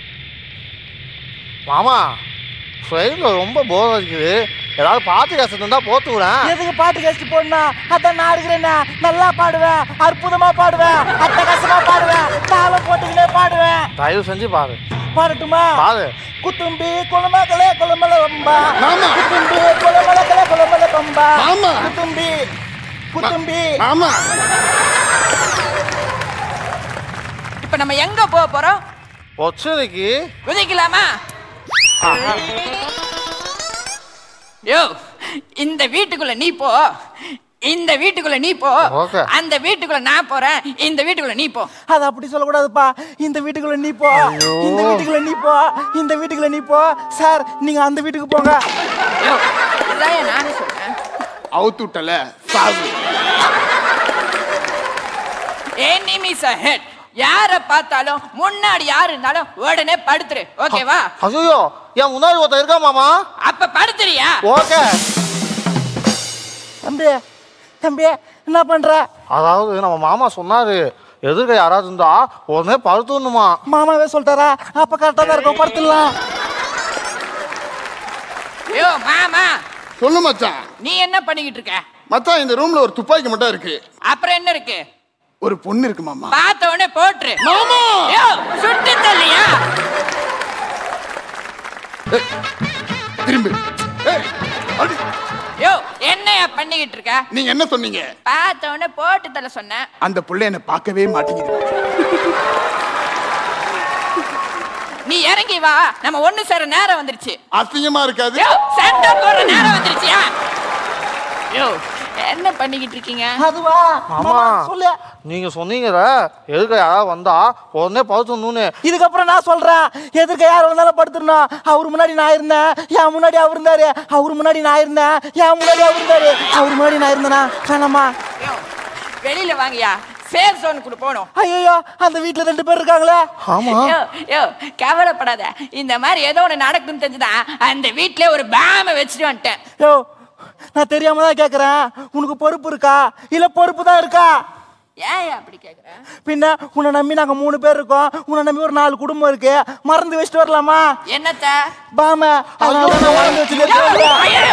மாமா ஃப்ளைட்ல ரொம்ப போர் அடிக்குது. ஏதாவது பாட்டு கேசட் இருந்தா போட்டு விடுறேன். எதுக்கு பாட்டு கேசட் போடணும்? அதான் நான் இருக்கிறேன்னா நல்லா பாடுவேன், அற்புதமா பாடுவேன், அட்டகாசமா பாடுவேன், தாளம் போட்டுக்கிட்டே பாடுவேன். தயவு செஞ்சு பாரு. பாடட்டுமா? பாரு. குத்தும்பி குளமகளே குளமல பம்பா. மாமா. குத்தும்பி குளமகளே குளமல பம்பா. மாமா. குத்தும்பி குத்தும்பி. மாமா. இப்ப நம்ம எங்க போக போறோம்? ஒச்சரிக்கு குதிக்கலாமா? யோ இந்த வீட்டுக்குள்ள நீ போ, இந்த வீட்டுக்குள்ள நீ போ, அந்த வீட்டுக்குள்ள நான் போறேன், இந்த வீட்டுக்குள்ள நீ போ. அது அப்படி சொல்லக்கூடாதுப்பா. இந்த வீட்டுக்குள்ள நீ போ, இந்த வீட்டுக்குள்ள நீ போ, இந்த வீட்டுக்குள்ள நீ போ. சார் நீங்க அந்த வீட்டுக்கு போங்க. யோ இதான் நானே சொல்றேன். அவுத்து விட்டல சாவு. Enemies ahead. யார பார்த்தாலும் முன்னாடி யார் இருந்தாலும் உடனே படுத்துரு. ஓகேவா? ஐயோ என் முன்னாடி ஒருத்தர் இருக்கா மாமா. அப்ப படுத்துறியா? ஓகே. தம்பி தம்பி என்ன பண்ற? அதாவது நம்ம மாமா சொன்னாரு எதிர்க்க யாராவது இருந்தா உடனே படுத்துணுமா. மாமாவே சொல்லிட்டாரா? அப்ப கரெக்டா தான் இருக்கும், படுத்துடலாம். யோ மாமா சொல்லு மச்சான். நீ என்ன பண்ணிக்கிட்டு இருக்க? மச்சான் இந்த ரூம்ல ஒரு துப்பாக்கி மட்டும் இருக்கு. அப்புறம் என்ன இருக்கு? ஒரு பொண்ணு இருக்கு மாமா. பார்த்த உடனே போட்டுரு. மாமா யோ சுட்டு தள்ளியா? திரும்பி. யோ என்னையா பண்ணிக்கிட்டு இருக்க? நீங்க என்ன சொன்னீங்க? பார்த்த உடனே போட்டு தள்ள சொன்னேன். அந்த புள்ள என்ன பார்க்கவே மாட்டேங்குது. நீ இறங்கி வா, நம்ம ஒண்ணு சேர நேரம் வந்துருச்சு. அசிங்கமா இருக்காது? யோ சண்டை போற நேரம் வந்துருச்சியா? யோ என்ன பண்ணிக்கிட்டு இருக்கீங்க? அதுவா மாமா சொல்லு. நீங்க சொன்னீங்கல எதுக்க யாராவது வந்தா உடனே படுத்துணும்னு. இதுக்கப்புறம் நான் சொல்றேன். எதுக்கு யார் வந்தாலும் படுத்துடணும். அவர் முன்னாடி நான் இருந்தேன், என் முன்னாடி அவர் இருந்தாரு. அவர் முன்னாடி நான் இருந்தேன், என் முன்னாடி அவர் இருந்தாரு. அவர் முன்னாடி நான் இருந்தேனா வேணாமா? வெளியில வாங்கயா, சேஃப் ஜோனுக்குள்ள போகணும். ஐயோ அந்த வீட்ல ரெண்டு பேர் இருக்காங்களே. ஆமா. யோ யோ கவலைப்படாத. இந்த மாதிரி ஏதோ ஒன்று நடக்குன்னு தெரிஞ்சுதான் அந்த வீட்ல ஒரு பேமை வச்சுட்டு வந்துட்டேன். யோ நான் தெரியாம தான் கேக்குறேன். உனக்கு பொறுப்பு இருக்கா இல்ல பொறுப்பு தான் இருக்கா? ஏன் அப்படி கேக்குற? பின்ன உன்னை நம்பி நாங்க மூணு பேர் இருக்கோம். உன்னை நம்பி ஒரு நாலு குடும்பம் இருக்கு. மறந்து வச்சுட்டு வரலாமா? என்னத்த? பாம மறந்து வச்சுட்டு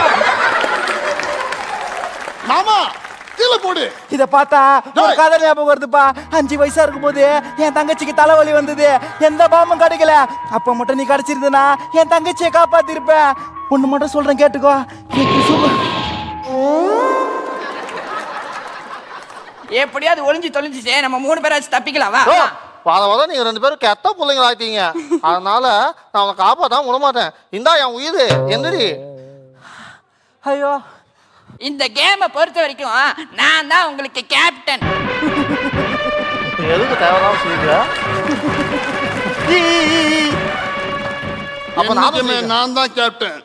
மாமா கீழே போடு. இத பார்த்தா ஒரு கதை ஞாபகம் வருதுப்பா. அஞ்சு வயசா இருக்கும் போது என் தங்கச்சிக்கு தலைவலி வந்தது. எந்த பாமும் கிடைக்கல. அப்ப மட்டும் நீ கிடைச்சிருந்தனா என் தங்கச்சியை காப்பாத்திருப்ப. ஒண்ணு மட்டும் சொல்றேன் கேட்டுக்கோ. எப்படியாவது ஒளிஞ்சு தொலைஞ்சிச்சே நம்ம மூணு பேராச்சும் தப்பிக்கலாம். வா வாத வாத நீங்க ரெண்டு பேரும் கெட்ட பிள்ளைங்களா ஆயிட்டீங்க. அதனால நான் அவனை காப்பாற்றாம விட மாட்டேன். இந்தா என் உயிர் எந்திரி. ஐயோ இந்த கேமை பொறுத்த வரைக்கும் நான் தான் உங்களுக்கு கேப்டன். எதுக்கு தேவையில்லாம சொல்லிக்கிற? அப்ப நான் தான் கேப்டன்.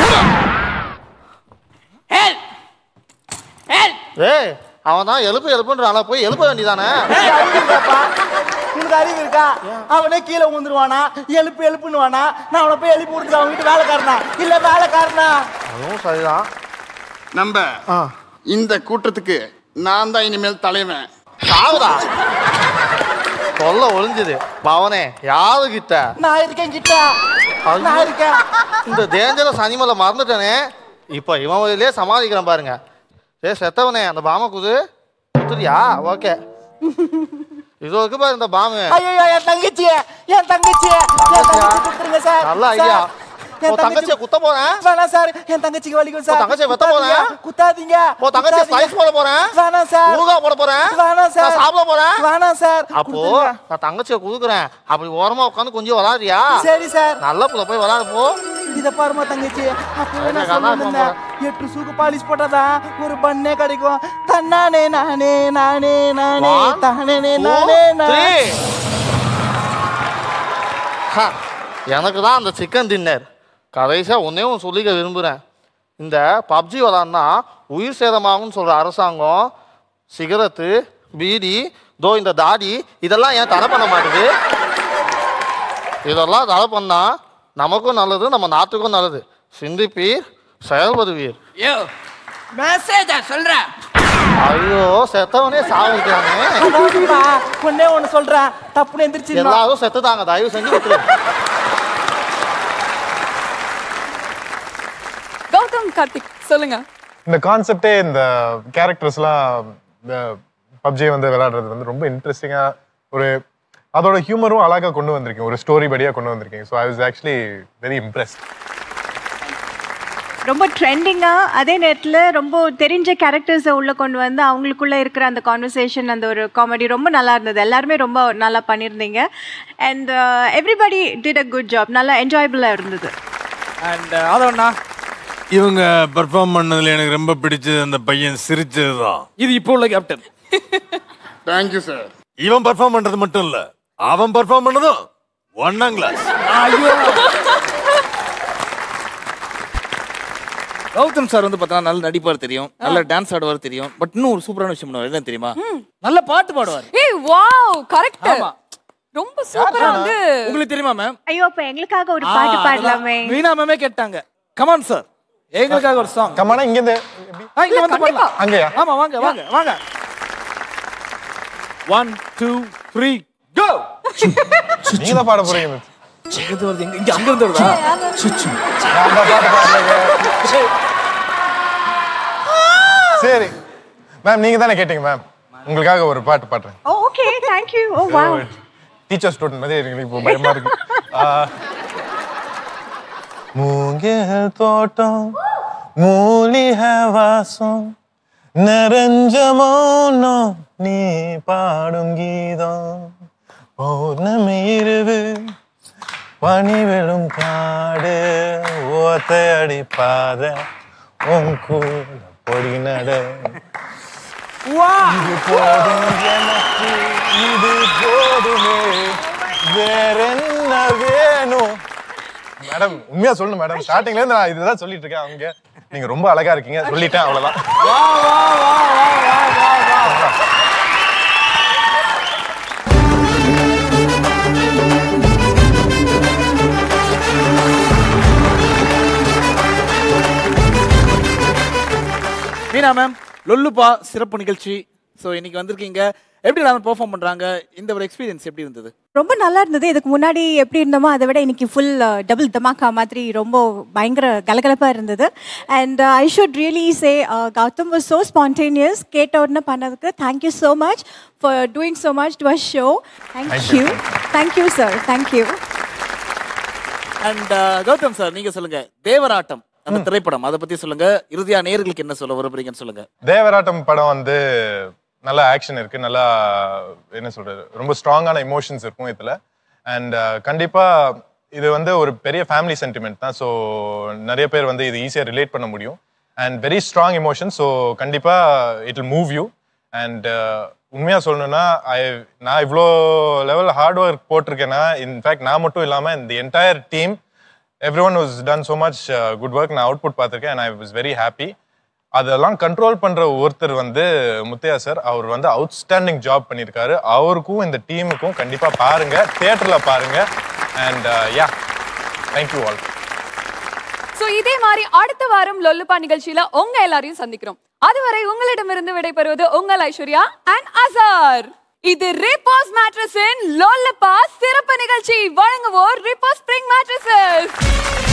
ஏய் அவன் தான் எழுப்பு எழுப்புன்றான போய் எழுப்ப வேண்டியதானே. உனக்கு அறிவு இருக்கா? அவனே கீழே விழுந்துருவானா எழுப்பு எழுப்புன்னுவானா? நான் அவனை போய் எழுப்பி கொடுத்துருக்க. அவன் வீட்டு வேலைக்காரனா இல்ல வேலைக்காரனா? அதுவும் சரிதான். நம்ம இந்த கூட்டத்துக்கு நான் தான் இனிமேல் தலைவன். சாவுதா சொல்ல ஒளிஞ்சது பவனே. யாரு கிட்ட? நான் இருக்கேன் கிட்ட. நான் இருக்கேன். இந்த டேஞ்சரஸ் அனிமலை மறந்துட்டேனே. இப்ப இவன் வழியிலே சமாளிக்கிறேன் பாருங்க. ஏ செத்தவனே அந்த பாம குது குத்துறியா? ஓகே இதோ இருக்கு பாரு இந்த பாமு. ஐயோ என் தங்கச்சி என் தங்கச்சி என் தங்கச்சி குத்துருங்க சார். நல்ல ஐடியா. என் தங்கச்சியை குத்த போறேன். வேணாம் சார் என் தங்கச்சிக்கு வலிக்கும் சார். தங்கச்சியை வெட்ட போறேன். குத்தாதீங்க. ஓ தங்கச்சியை ஸ்லைஸ் போட போறேன். வேணாம் சார். ஊறுகாய் போட போறேன். வேணாம் சார். நான் சாப்பிட போறேன். வேணாம் சார். அப்போ நான் தங்கச்சியை குடுக்குறேன். அப்படி ஓரமா உட்காந்து கொஞ்சம் விளாடுறியா? சரி சார். நல்ல புள்ள போய் விளாடு போ. இத பாருமா தங்கச்சி. அப்பவே நான் சொன்னேன் எட்டு சூக்கு பாலிஷ் போட்டாதான் ஒரு பண்ணே கிடைக்கும். தன்னானே நானே நானே நானே தானே நானே நானே. எனக்கு தான் அந்த சிக்கன் டின்னர். கடைசியாக ஒன்றையும் சொல்லிக்க விரும்புகிறேன். இந்த பப்ஜி விளாட்னா உயிர் சேதமாகும்னு சொல்கிற அரசாங்கம் சிகரெட்டு பீடி தோ இந்த தாடி இதெல்லாம் ஏன் தடை பண்ண மாட்டேது? இதெல்லாம் தடை பண்ணால் நமக்கும் நல்லது நம்ம நாட்டுக்கும் நல்லது. சிந்திப்பீர் செயல்படுவீர். யோ மெசேஜ் சொல்றேன். ஐயோ செத்தவனே சாவிக்கிறானே. ஒன்னே ஒன்று சொல்கிறேன் தப்புன்னு எந்திரிச்சு எல்லாரும் செத்துதாங்க. தயவு செஞ்சு விட்டுரு. கௌதம் கார்த்திக் சொல்லுங்க. இந்த கான்செப்டே இந்த கேரக்டர்ஸ்லாம் பப்ஜி வந்து விளையாடுறது வந்து ரொம்ப இன்ட்ரெஸ்டிங்கா ஒரு அதோட ஹியூமரும் அழகா கொண்டு வந்திருக்கீங்க. ஒரு ஸ்டோரி படியா கொண்டு வந்திருக்கீங்க. So I was actually very impressed. ரொம்ப ட்ரெண்டிங்காக அதே நேரத்தில் ரொம்ப தெரிஞ்ச கேரக்டர்ஸை உள்ளே கொண்டு வந்து அவங்களுக்குள்ளே இருக்கிற அந்த கான்வர்சேஷன் அந்த ஒரு காமெடி ரொம்ப நல்லா இருந்தது. எல்லாருமே ரொம்ப நல்லா பண்ணியிருந்தீங்க. And everybody did a good job. நல்லா என்ஜாயபிளாக இருந்தது. அண்ட் அதோண்ணா இவங்க பெர்ஃபார்ம் பண்ணதுல எனக்கு ரொம்ப பிடிச்சது அந்த பையன் சிரிச்சது தான். இது இப்போ உள்ள கேப்டன். Thank you sir. இவன் பெர்ஃபார்ம் பண்றது மட்டும் இல்ல, அவன் பெர்ஃபார்ம் பண்ணதும் ஒன்னாம் கிளாஸ். கௌதம் சார் வந்து பார்த்தா நல்ல நடிப்பார் தெரியும், நல்ல டான்ஸ் ஆடுவார் தெரியும். பட் இன்னும் ஒரு சூப்பரான விஷயம் பண்ணுவார். என்ன தெரியுமா? நல்ல பாட்டு பாடுவார். ஏய் வாவ் கரெக்ட். ரொம்ப சூப்பரா வந்து உங்களுக்கு தெரியுமா மேம்? ஐயோ அப்ப எங்களுக்காக ஒரு பாட்டு பாடலாமே. மீனா மேமே கேட்டாங்க. கமான் சார் எங்களுக்காக ஒரு சாங். கமானா இங்க இருந்து இங்க வந்து பாடலாம். அங்கயா? ஆமா வாங்க வாங்க வாங்க. One two three go. நீங்க தான் பாட போறீங்க. இங்க வருது இங்க அங்க இருந்து வருதா? சுச்சு. சரி மேம் நீங்க தானே கேட்டீங்க மேம். உங்களுக்காக ஒரு பாட்டு பாடுறேன். Okay thank you. Oh wow. Teacher student மாதிரி எனக்கு இப்போ பயமா இருக்கு. மூங்கில் தோட்டம் மூலிக வாசம் நிறைஞ்ச மௌனம் நீ பாடும் கீதம் பௌர்ணமி இரவு பனி விழும் காடு ஓத்தை அடிப்பாத உன் கூட பொடி நட இது போதும் எனக்கு இது போதுமே வேற என்ன வேணும். மேடம் உண்மையா சொல்லணும் மேடம். ஸ்டார்டிங்ல இருந்து நான் இதுதான் சொல்லிட்டு இருக்கேன். அவங்க நீங்க ரொம்ப அழகா இருக்கீங்க சொல்லிட்டேன் அவ்வளவுதான். மீனா மேம், லொல்லுப்பா சிறப்பு நிகழ்ச்சி. ஸோ இன்னைக்கு வந்திருக்கீங்க, எப்படி எல்லாரும் பெர்ஃபார்ம் பண்றாங்க, இந்த ஒரு எக்ஸ்பீரியன்ஸ் எப்படி இருந்தது? ரொம்ப நல்லா இருந்தது. இதுக்கு முன்னாடி எப்படி இருந்தோமோ அதை விட இன்னைக்கு ஃபுல் டபுள் தமாக்கா மாதிரி ரொம்ப பயங்கர கலகலப்பாக இருந்தது. And I should really say Gautham was so spontaneous. கேட்ட உடனே பண்ணதுக்கு thank you so much for doing so much to a show. Thank you thank you sir, thank you. And Gautham sir, நீங்க சொல்லுங்க, தேவராட்டம் அந்த திரைப்படம் அதை பத்தி சொல்லுங்க. இறுதியா நேயர்களுக்கு என்ன சொல்ல விரும்புறீங்கன்னு சொல்லுங்க. தேவராட்டம் படம் வந்து நல்ல ஆக்ஷன் இருக்கு, நல்லா என்ன சொல்றது, ரொம்ப ஸ்ட்ராங்கான இமோஷன்ஸ் இருக்கும் இதுல. அண்ட் கண்டிப்பா இது வந்து ஒரு பெரிய ஃபேமிலி சென்டிமெண்ட் தான். ஸோ நிறைய பேர் வந்து இது ஈஸியாக ரிலேட் பண்ண முடியும். And very strong emotion. So கண்டிப்பா it will move you. And உண்மையாக சொல்லணும்னா ஐ நான் இவ்வளோ லெவல் ஹார்ட் ஒர்க் போட்டிருக்கேன்னா, இன்ஃபேக்ட் நான் மட்டும் இல்லாமல் இந்த entire team everyone was done so much good work. நான் அவுட்புட் பார்த்துருக்கேன் and I was very happy. அதெல்லாம் கண்ட்ரோல் பண்ற ஒருத்தர் வந்து முத்தையா சார். அவர் வந்து அவுட்ஸ்டாண்டிங் ஜாப் பண்ணியிருக்காரு. அவருக்கும் இந்த டீமுக்கும் கண்டிப்பா பாருங்க, தியேட்டர்ல பாருங்க. And ya, thank you all. So இதே மாதிரி அடுத்த வாரம் லொல்லுப்பா நிகழ்ச்சியில உங்க எல்லாரையும் சந்திக்கிறோம். அதுவரை உங்களிடமிருந்து விடைபெறுவது உங்கள் ஐஸ்வர்யா அண்ட் அசார். இது ரிப்போஸ் மேட்ரஸின் லொல்லுப்பா சிறப்பு நிகழ்ச்சி. வழங்குவோர் ரிப்போஸ் ஸ்பிரிங் மேட்ரஸஸ்.